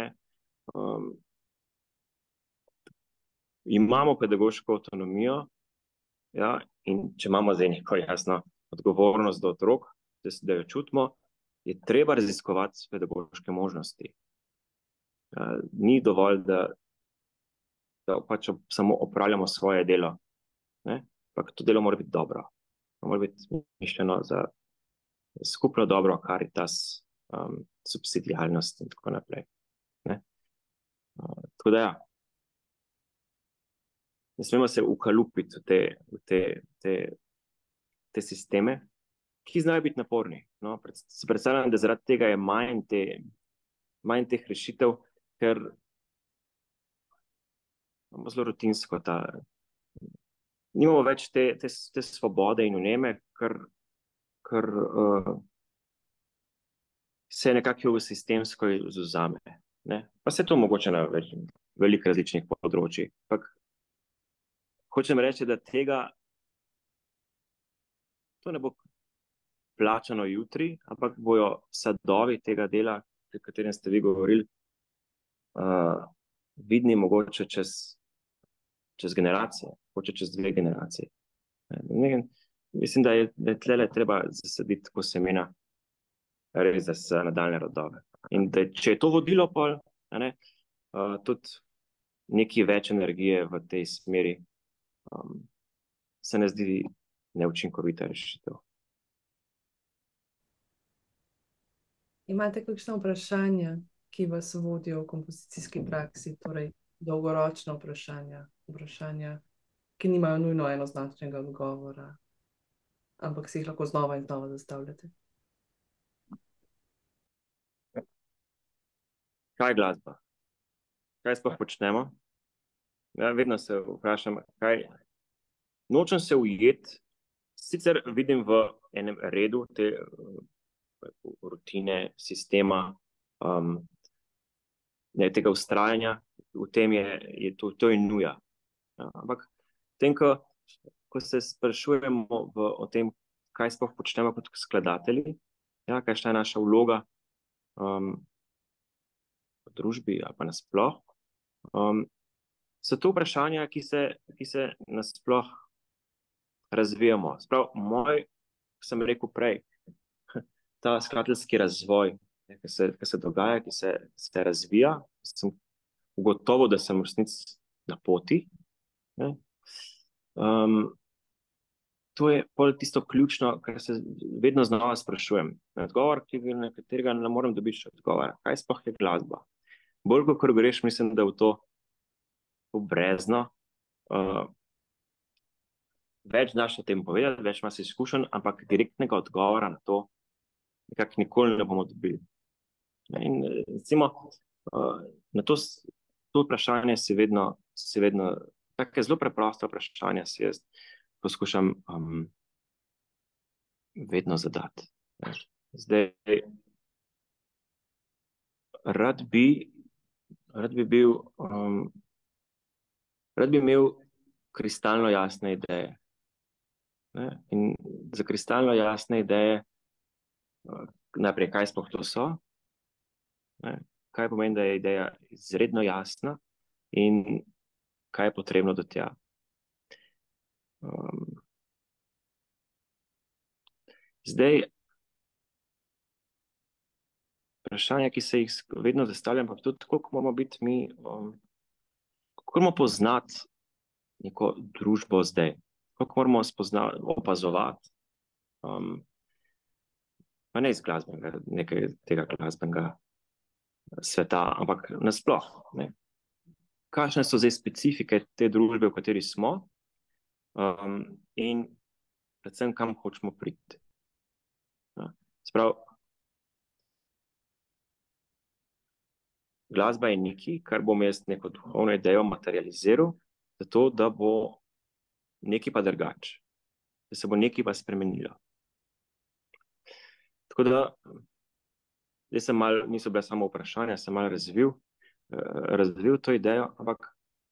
imamo pedagoško avtonomijo, in če imamo zdaj neko jasno odgovornost do otrok, da jo čutimo, je treba raziskovati pedagoške možnosti. Ni dovolj, da pač samo opravljamo svoje delo, ampak to delo mora biti dobro. Mora biti mišljeno za skupno dobro, Caritas, subsidiarnost in tako naprej. Tako da ja, ne smemo se ukalupiti v te te sisteme, ki znajo biti naporni. No, se predstavljam, da zaradi tega je manj teh rešitev, ker imamo zelo rutinsko nimamo več te svobode in vneme, ker se nekako sistemsko izvzame. Pa se to mogoče na veliko različnih področjih. Ampak hočem reči, da to ne bo plačano jutri, ampak bojo sadovi tega dela, o katerem ste vi govorili, vidni mogoče čez generacije, mogoče čez 2 generacije. Mislim, da je tlele treba zasaditi tako semena res za nadaljne rodove. In da če je to vodilo pol, tudi nekaj več energije v tej smeri, se ne zdi neučinkovita rešitev. Imate kakšna vprašanja, ki vas vodijo v kompozicijski praksi, torej dolgoročna vprašanja, ki nimajo nujno enoznačnega odgovora, ampak si jih lahko znova in znova zastavljate? Kaj je glasba? Kaj sploh počnemo? Ja, vedno se vprašam, nočem se ujeti, sicer vidim v enem redu te rutine, sistema, tega vztrajanja, v tem to je nuja. Ja, ampak tem, ko se sprašujemo o tem, kaj sploh počnemo kot skladatelji, kaj je naša vloga v družbi ali pa nasploh, so to vprašanja, ki se nasploh razvijamo. Sprav, sem rekel prej, ta skladateljski razvoj, ki se dogaja, ki se razvija, sem ugotovil, da sem v resnici na poti. To je pol tisto ključno, kar se vedno znova sprašujem. Odgovor, na katerega ne morem dobiti odgovora. Kaj sploh je glasba? Bolj, kot greš, mislim, da v to brezno, več znaš o tem povedati, več imaš izkušenj, ampak direktnega odgovora na to nekako nikoli ne bomo dobili. In recimo, na to vprašanje si vedno, take zelo preproste vprašanja si jaz poskušam vedno zadati. Zdaj, rad bi imel kristalno jasne ideje. In za kristalno jasne ideje najprej, kaj sploh to so, kaj pomeni, da je ideja izredno jasna in kaj je potrebno do tja. Zdaj, vprašanja, ki se jih vedno zastavljam, pa tudi koliko moramo biti mi, kako moramo poznati neko družbo zdaj, kako moramo opazovati, pa ne iz glasbenega, nekaj tega glasbenega sveta, ampak nasploh. Kakšne so zdaj specifike te družbe, v kateri smo, in predvsem, kam hočemo priti. Sprav, glasba je nekaj, kar bom jaz neko duhovno idejo materializiral, zato, da bo nekaj pa drugače, da se bo nekaj pa spremenilo. Tako da, zdaj niso bile samo vprašanja, sem malo razvil to idejo, ampak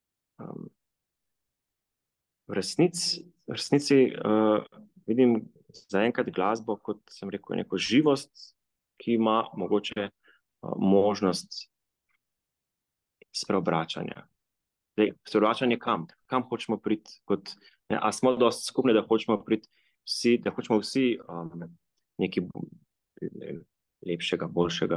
v resnici vidim zaenkrat glasbo, kot sem rekel, neko živost, ki ima mogoče možnost spreobračanja. Spreobračanje kam hočemo priti, a smo dosti skupni, da hočemo priti vsi, nekaj lepšega, boljšega,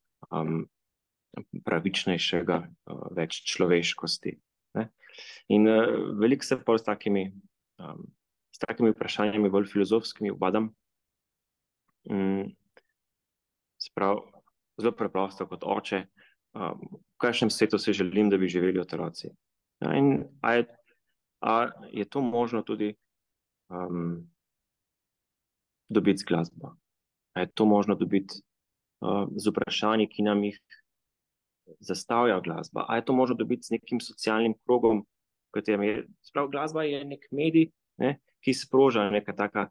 pravičnejšega, več človeškosti. In veliko se pa s takimi vprašanjami, bolj filozofskimi ubadam. Zelo preprosto kot oče, v kakšnem svetu se želim, da bi živeli otroci. In a je to možno tudi dobiti z glasbo? A je to možno dobiti z vprašanji, ki nam jih zastavlja glasba? A je to možno dobiti z nekim socialnim krogom, v katerem je, sprav, glasba je nek medij, ne, ki sproža neka taka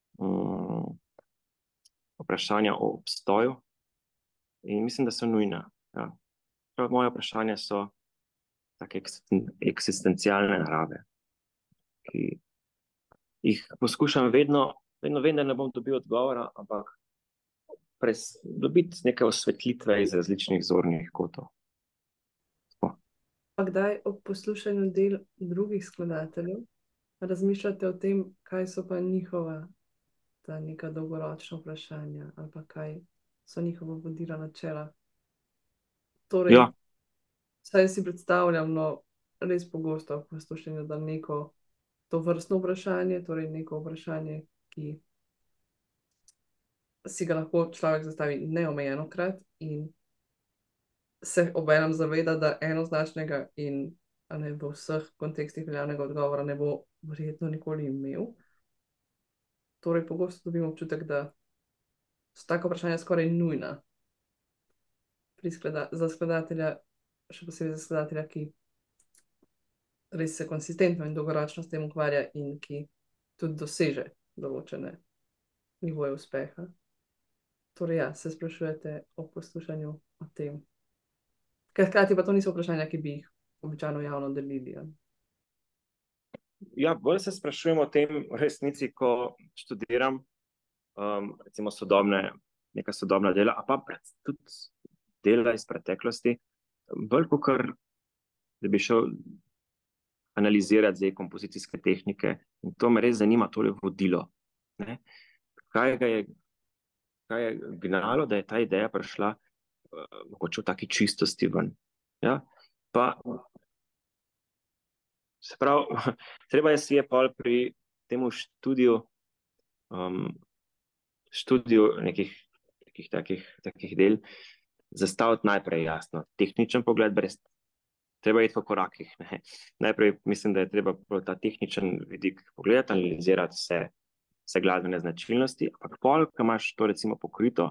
vprašanja o obstoju in mislim, da so nujna. Ja. Moje vprašanja so take eksistencialne narave, ki jih poskušam vedno vem, da ne bom dobil odgovora, ampak dobiti neke osvetlitve iz različnih zornih kotov. Pa kdaj ob poslušanju del drugih skladateljev razmišljate o tem, kaj so pa njihova ta neka dolgoročna vprašanja ali pa kaj so njihova vodila načela? Torej, Ja, saj si predstavljam, no, res pogosto ob poslušanju, da neko to vrstno vprašanje, torej neko vprašanje, ki si ga lahko človek zastavi neomejeno krat in se obenem zaveda, da enoznačnega in ne, v vseh kontekstih veljavnega odgovora ne bo verjetno nikoli imel. Torej, pogosto dobimo občutek, da so taka vprašanja skoraj nujna za skladatelja, še posebej za skladatelja, ki res se konsistentno in dolgoročno s tem ukvarja in ki tudi doseže določene nivoje uspeha. Torej, ja, se sprašujete o poslušanju o tem. Ker hkrati pa to niso vprašanja, ki bi jih običajno javno delili. Ja, bolj se sprašujem o tem v resnici, ko študiram recimo neka sodobna dela, a pa tudi dela iz preteklosti, bolj kot da bi šel analizirati zdaj kompozicijske tehnike in to me res zanima, tole vodilo. Ne? Kaj je gnalo, da je ta ideja prišla mogoče v taki čistosti ven. Ja? Pa se pravi, treba je si je pol pri temu študiju nekih takih del zastaviti najprej jasno. Tehničen pogled, treba iti po korakih. Ne. Najprej mislim, da je treba ta tehničen vidik pogledati, analizirati vse glasbene značilnosti, ampak pol, ko imaš to recimo pokrito,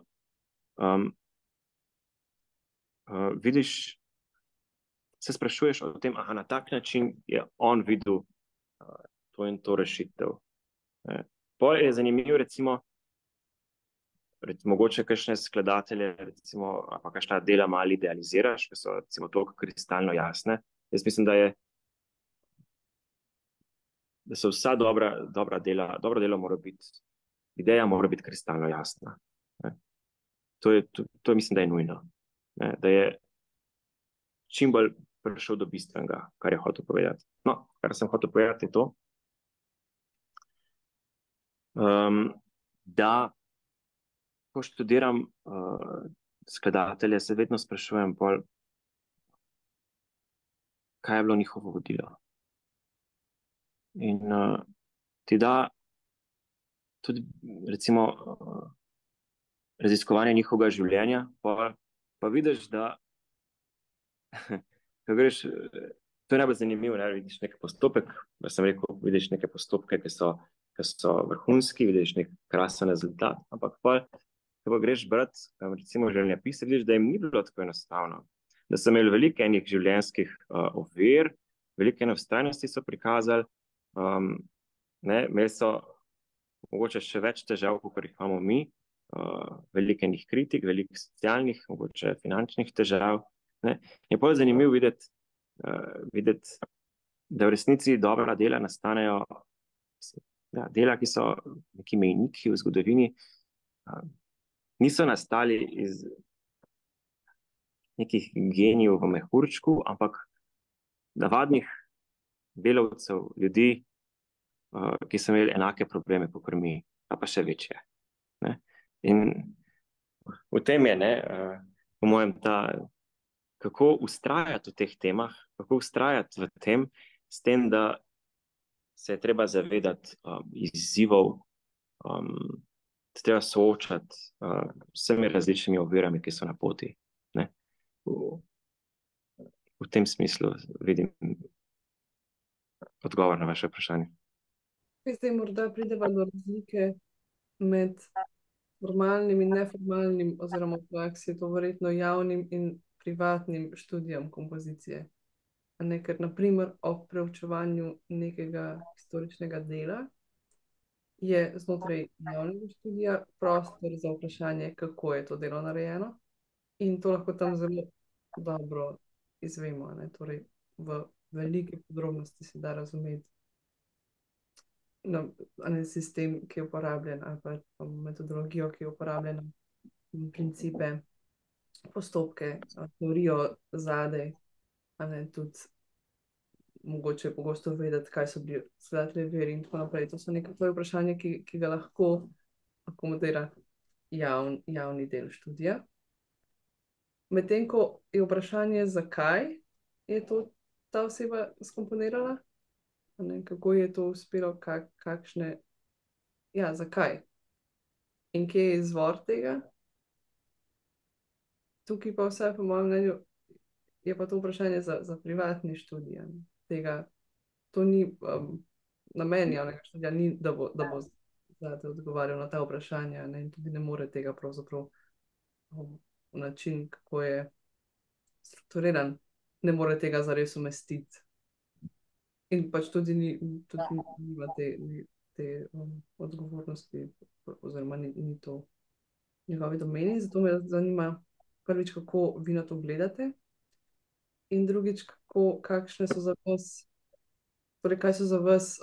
vidiš, se sprašuješ o tem, aha, na tak način je on videl to in to rešitev. Pol je zanimivo recimo mogoče kakšne skladatelje, recimo, ali pa kakšna dela malo idealiziraš, ki so recimo toliko kristalno jasne. Jaz mislim, da so vsa dobra dela mora biti, ideja mora biti kristalno jasna. To mislim, da je nujno. Da je čim bolj prišel do bistvenega, kar je hotel povedati. No, kar sem hotel povedati je to, da ko študiram skladatelje, se vedno sprašujem bolj, kaj je bilo njihovo vodilo. In ti da tudi recimo raziskovanje njihovega življenja, pa vidiš, da ko greš, to je najbolj zanimivo, ne, vidiš nek postopek, da sem rekel, vidiš neke postopke, ki so vrhunski, vidiš nek krasen rezultat, ampak ko greš brati, recimo življenjepise, vidiš, da jim ni bilo tako enostavno, da so imeli veliko enih življenjskih ovir, veliko ene vztrajnosti so prikazali, imeli so mogoče še več težav, kot jih imamo mi, veliko enih kritik, veliko socialnih, mogoče finančnih težav. Ne? Je pa zanimivo videti, da v resnici dobra dela nastanejo, dela, ki so neki mejniki v zgodovini, niso nastali iz nekih genijev v mehurčku, ampak navadnih delavcev, ljudi, ki so imeli enake probleme kot mi, pa še večje. Ne? In v tem je, ne, po mojem, kako ustrajati v teh temah, kako ustrajati v tem, s tem, da se je treba zavedati izzivov, se treba soočati s vsemi različnimi ovirami, ki so na poti. Ne? V tem smislu vidim odgovor na vaše vprašanje. Zdaj morda prideva do razlike med formalnim in neformalnim, oziroma v praksi je to verjetno javnim in privatnim študijem kompozicije. A ne, ker naprimer ob preučevanju nekega historičnega dela je znotraj javnega študija prostor za vprašanje, kako je to delo narejeno, in to lahko tam zelo dobro izvemo. A ne. Torej, v veliki podrobnosti se da razumeti sistem, ki je uporabljen, ali pa metodologijo, ki je uporabljena, principe, postopke, teorijo zadaj, tudi mogoče pogosto vedeti, kaj so bili skladatelji veri in tako naprej. To so neka vprašanja, ki ga lahko akomodira javni del študija. Medtem ko je vprašanje, zakaj je to ta oseba skomponirala, kako je to uspelo, kakšne, ja, zakaj in kje je izvor tega. Tukaj pa vsaj po mojem mnenju je pa to vprašanje za privatni študij. To ni namen javnega študija, ni, da bo zate odgovarjal na ta vprašanja, in tudi ne more tega pravzaprav v način, kako je strukturiran, ne more tega zares umestiti. In pač tudi nima te odgovornosti, oziroma ni to njegovi domeni. Zato me zanima, prvič, kako vi na to gledate, in drugič, kakšne so za vas, torej kaj so za vas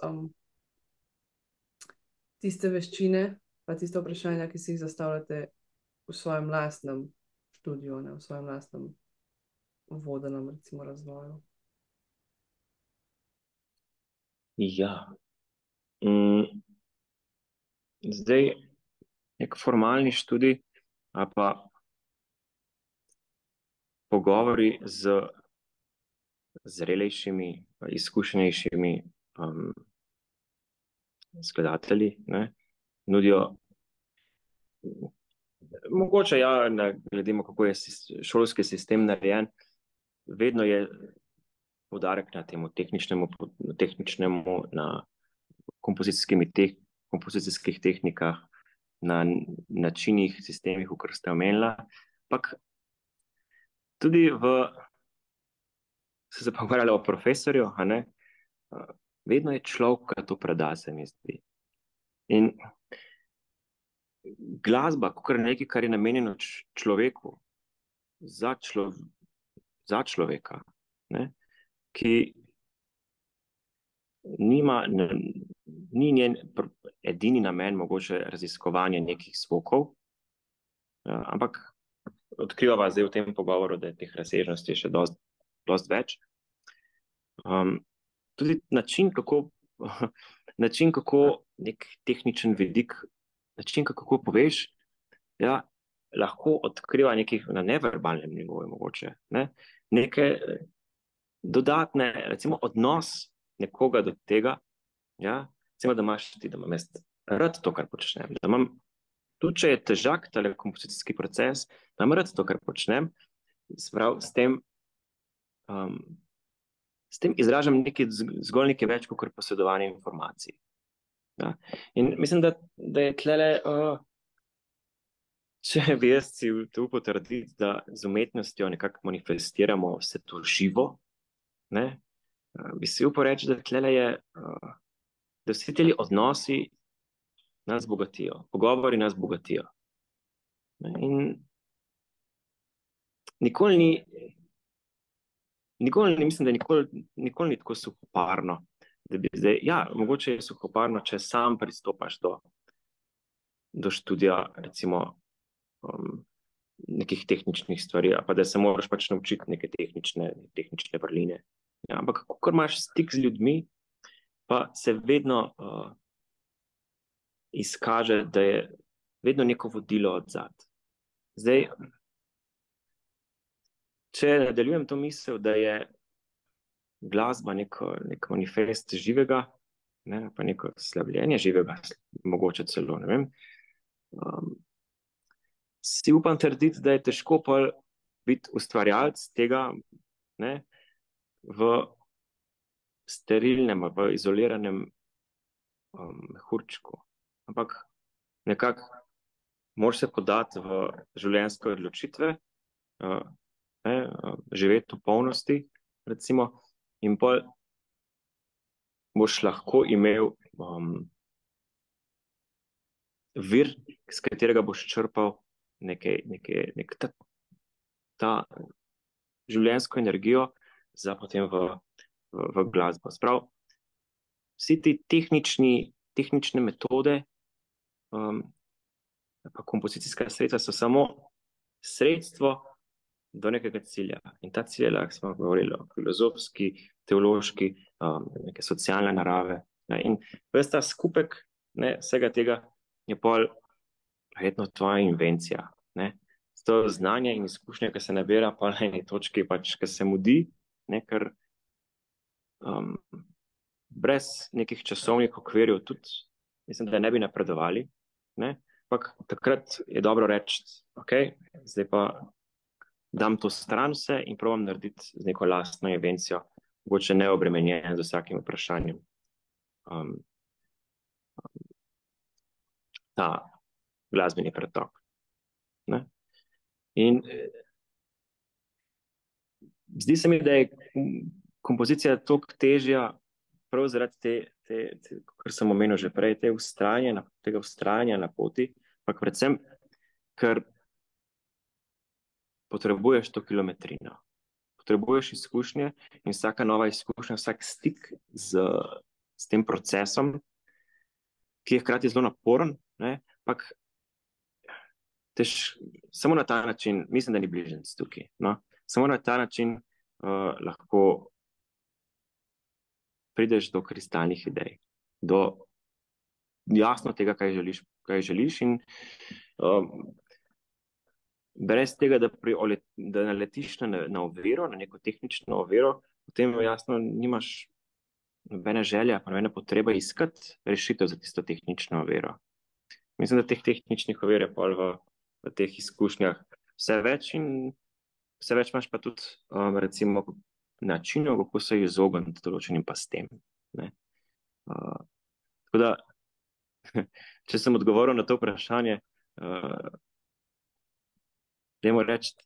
tiste veščine, pa tiste vprašanja, ki si jih zastavljate v svojem lastnem študiju, v svojem lastnem vodenem, recimo, razvoju. Ja. Zdaj, nek formalni študij, ali pa pogovori z zrelejšimi, izkušenejšimi skladatelji, nudijo, mogoče ja, gledimo, kako je šolski sistem narejen, vedno je poudarek na temu tehničnemu, na kompozicijskih tehnikah, na načinih, sistemih, v kar ste omenila. Ampak tudi se pogovarjali o profesorju, vedno je človek, ki to preda, se mi zdi. In glasba, kot nekaj, kar je namenjeno človeku, za človeka, ki ni njen edini namen mogoče raziskovanje nekih zvokov, ampak odkrivava zdaj v tem pogovoru, da je teh razsežnosti še dosti več. Tudi način, kako nek tehničen vidik, način, kako poveš, ja, lahko odkriva nekih na neverbalnem nivoju mogoče, neke dodatne, recimo odnos nekoga do tega, ja, recimo, da imaš ti, da imam jaz rad to, kar počnem, da imam, tudi če je težak tale kompozicijski proces, da imam rad to, kar počnem, sprav, s tem izražam zgolj nekaj več kot posedovanje informacij. Ja. In mislim, da je tlele, če bi jaz si to potrditi, da z umetnostjo nekako manifestiramo vse to živo, bi si upal reči, da tlele je, da vsi ti odnosi nas bogatijo, pogovori nas bogatijo. In nikoli mislim, da nikoli ni tako suhoparno, da bi zdaj, ja, mogoče je suhoparno, če sam pristopaš do študija, recimo, nekih tehničnih stvari, pa da se moraš pač naučiti neke tehnične vrline. Ja, ampak ko imaš stik z ljudmi, pa se vedno izkaže, da je vedno neko vodilo odzad. Zdaj, če nadaljujem to misel, da je glasba nek manifest živega, pa neko slabljenje živega, mogoče celo, ne vem, si upam trditi, da je težko pa biti ustvarjalec tega, v sterilnem, v izoliranem mehurčku. Ampak nekako moraš se podati v življenjske odločitve, živeti v polnosti, recimo, in pol boš lahko imel vir, z katerega boš črpal ta življenjsko energijo za potem v glasbo. Sprav, vsi ti tehnične metode pa kompozicijska sredstva so samo sredstvo do nekega cilja. In ta cilj je, lahko smo govorili, filozofski, teološki, neke socialne narave. Ne? In ves ta skupek vsega tega je pol verjetno tvoja invencija. Ne? To znanje in izkušnje, ki se nabira pa na eni točki, pač, ki se mudi, ker brez nekih časovnih okvirjev tudi, mislim, da ne bi napredovali. Ne? Ampak takrat je dobro reči, ok, zdaj pa dam to stran vse in probam narediti z neko lastno invencijo, mogoče neobremenjen z vsakim vprašanjem. Ta glasbeni pretok. Ne? In zdi se mi, da je kompozicija toliko težja prav zaradi kar sem omenil že prej, tega vztrajanja na poti, ampak predvsem, ker potrebuješ to kilometrino. Potrebuješ izkušnje in vsaka nova izkušnja, vsak stik s tem procesom, ki je hkrati zelo naporen, ampak samo na ta način, mislim, da ni bližnjic tukaj, no? Samo na ta način lahko prideš do kristalnih idej, do jasno tega, kaj želiš in brez tega, da naletiš na oviro, na neko tehnično oviro, potem jasno nimaš nobene želje, pa nobene potrebe iskati rešitev za tisto tehnično oviro. Mislim, da teh tehničnih ovir je pol v teh izkušnjah vse več in vse več imaš pa tudi recimo načinov, kako se izogniti določenim pastem. Tako da, če sem odgovoril na to vprašanje, dajmo reči,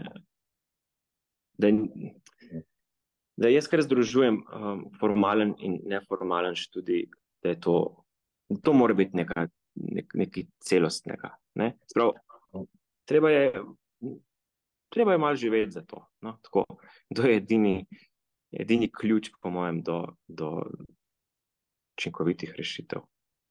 da jaz kar združujem formalen in neformalen študij, da to mora biti nekaj celostnega. Sprav, treba je malo živeti za to. No? Tako, to je edini ključ, po mojem, do učinkovitih rešitev.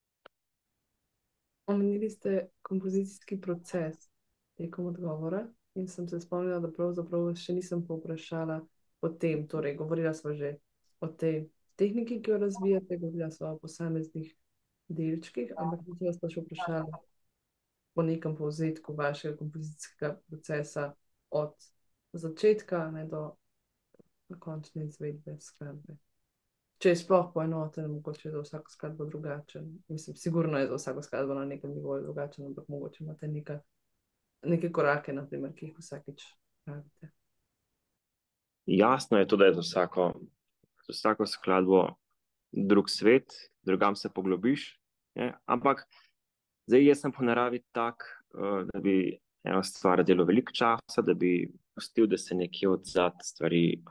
Omenili ste kompozicijski proces tekom odgovora in sem se spomnila, da pravzaprav še nisem povprašala o tem, torej govorila sva že o tej tehniki, ki jo razvijate, govorila sva o posameznih delčkih, ampak nisem vas pa še vprašala po nekem povzetku vašega kompozicijskega procesa od začetka do končne izvedbe skladbe. Če je sploh poenoten, mogoče je za vsako skladbo drugačen. Mislim, sigurno je za vsako skladbo na nekem nivoju drugačen, ampak mogoče imate neke korake, naprimer, ki jih vsakič pravite. Jasno je to, da je za vsako skladbo drug svet, drugam se poglobiš, ampak zdaj jaz sem po naravi tak, da bi eno stvar delal veliko časa, da bi pustil, da se nekje odzad stvari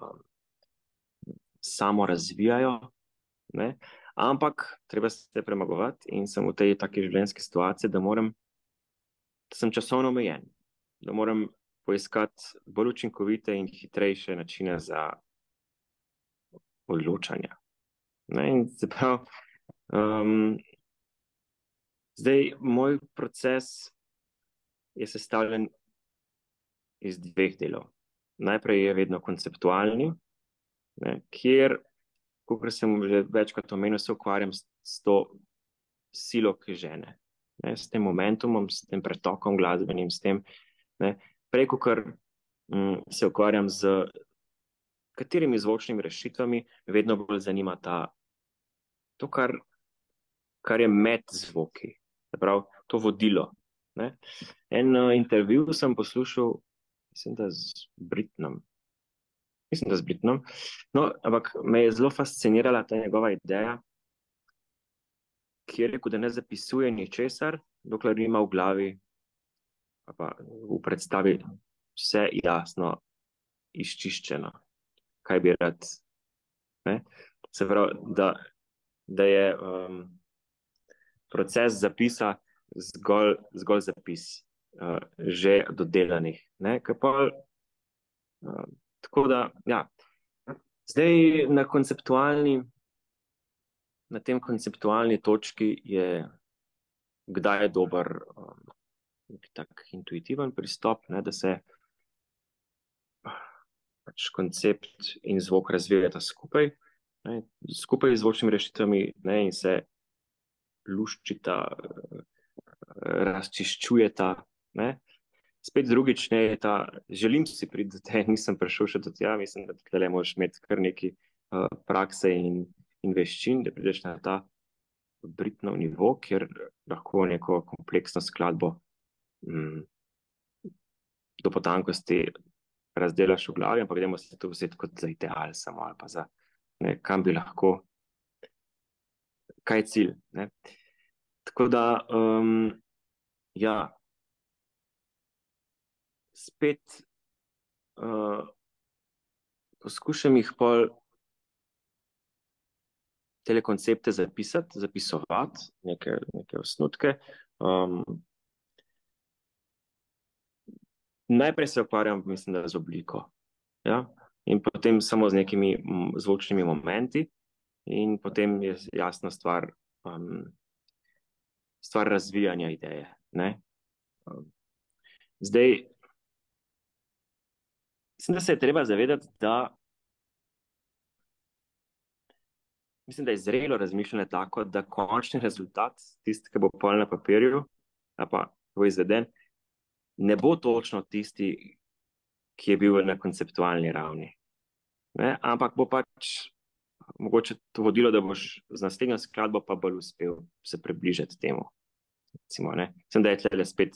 samo razvijajo, ampak treba se premagovati in sem v tej taki življenjski situaciji, da sem časovno omejen, da moram poiskati bolj učinkovite in hitrejše načine za odločanje. In se pravi, zdaj moj proces je sestavljen iz dveh delov. Najprej je vedno konceptualni, kjer, kakor sem že večkrat omenil, se ukvarjam s to silo, ki žene, s tem momentumom, s tem pretokom glasbenim, s tem, preko kar se ukvarjam z katerimi zvočnimi rešitvami, vedno bolj zanima to, kar je med zvoki, to vodilo. En intervju sem poslušal, mislim, da z Britnom. No, ampak me je zelo fascinirala ta njegova ideja, ki je rekel, da ne zapisuje ničesar, dokler nima v glavi ali pa v predstavi vse jasno izčiščeno, kaj bi rad. Ne? Se pravi, da je proces zapisa zgolj zapis že dodelanih. Ne? Tako da, ja. Zdaj na tem konceptualni točki je, kdaj je dober tak intuitiven pristop, ne, da se pač koncept in zvok razvijata skupaj, ne, skupaj z zvočnimi rešitvami, ne, in se luščita, razčiščujeta. Ne. Spet drugič, ne, želim si priti do te, nisem prišel še do tja, mislim, da tukaj moraš imeti kar nekaj prakse in veščin, da prideš na ta britnov nivo, kjer lahko neko kompleksno skladbo do potankosti razdelaš v glavi, ampak dajmo se to vzeti kot za ideal samo, ali pa za, ne, kam bi lahko, kaj je cilj. Ne? Tako da, ja, spet poskušam jih pol tele koncepte zapisovati, neke osnutke. Najprej se ukvarjam, mislim, da z obliko. Ja? In potem samo z nekimi zvočnimi momenti in potem je jasna stvar razvijanja ideje. Ne? Zdaj, mislim, da se je treba zavedati, mislim, da je zrelo razmišljanje tako, da končni rezultat, tisti, ki bo pol na papirju, ali pa bo izveden, ne bo točno tisti, ki je bil na konceptualni ravni. Ne? Ampak bo pač mogoče to vodilo, da boš z naslednjo skladbo pa bolj uspel se približati temu. Recimo, ne? Mislim, da je tle spet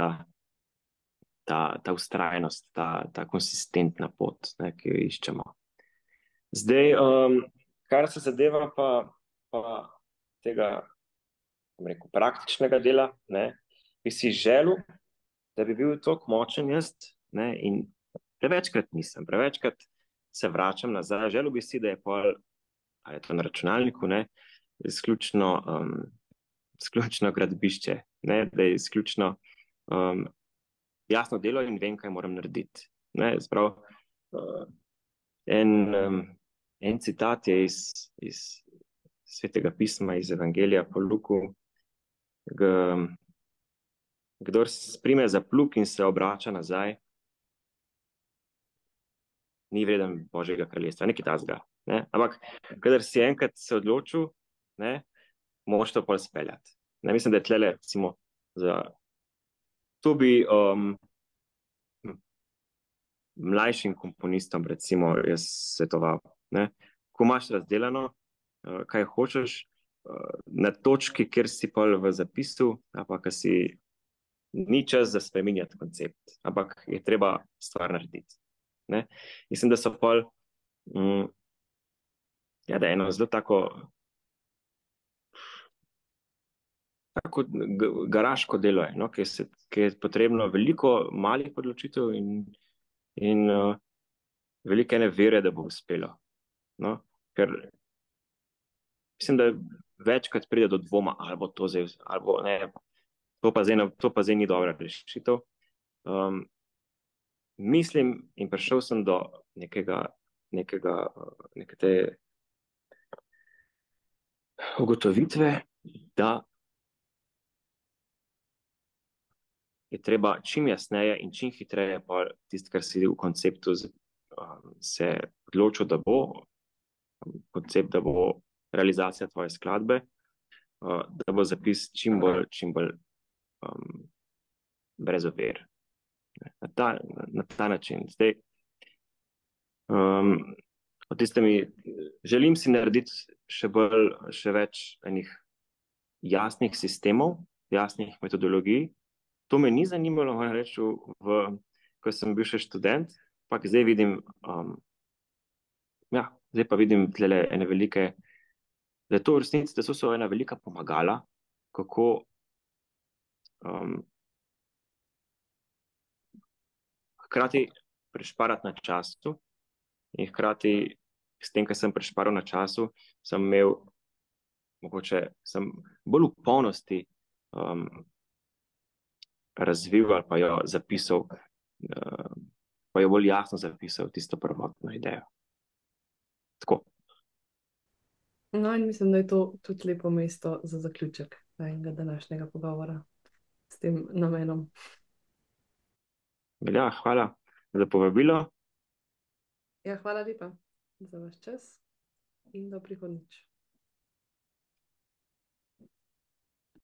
ta vztrajnost, ta konsistentna pot, ne, ki jo iščemo. Zdaj, kar se zadeva pa tega, bom rekel, praktičnega dela, ne, bi si želel, da bi bil toliko močen jaz, ne, in prevečkrat nisem, prevečkrat se vračam nazaj, želel bi si, da je pol, ali je to na računalniku, ne, izključno gradbišče, ne, da je izključno jasno delo in vem, kaj moram narediti. Ne, sprav, en citat je iz Svetega pisma, iz Evangelija po Luku, kdor sprime za plug in se obrača nazaj, ni vreden Božjega kraljestva, nekaj takega. Ne? Ampak, kadar si enkrat se odločil, ne, moraš to pol speljati. Ne, mislim, da je tlele, recimo, to bi mlajšim komponistom, recimo, jaz svetoval, ne, ko imaš razdelano, kaj hočeš, na točki, kjer si pol v zapisu, pa ka si ni čas za spreminjati koncept, ampak je treba stvar narediti. Ne. Mislim, da so pol, ja, da je eno zelo tako garaško delo je, no, ki je potrebno veliko malih odločitev in velike ene vere, da bo uspelo. No, ker mislim, da večkrat pride do dvoma, ali bo to zdaj, ali bo ne, to pa zdaj ni dobra rešitev. Mislim in prišel sem do neke te ugotovitve, da je treba čim jasneje in čim hitreje pa tisto, kar si v konceptu se odločil, da bo koncept, da bo realizacija tvoje skladbe, da bo zapis čim bolj brez ovir. Na ta način. Zdaj, želim si narediti še več enih jasnih sistemov, jasnih metodologij. To me ni zanimalo, moram reči, ko sem bil še študent, ampak zdaj vidim, zdaj pa vidim tlele ene velike, da je to v resnici, da so ena velika pomagala, kako hkrati prešparati na času in hkrati s tem, ker sem prešparal na času, sem imel, mogoče sem bolj v polnosti razvil ali pa jo zapisal, pa jo bolj jasno zapisal tisto prvotno idejo. Tako. No, in mislim, da je to tudi lepo mesto za zaključek enega današnjega pogovora s tem namenom. Ja, hvala za povabilo. Ja, hvala lepa za vaš čas in do prihodnjič.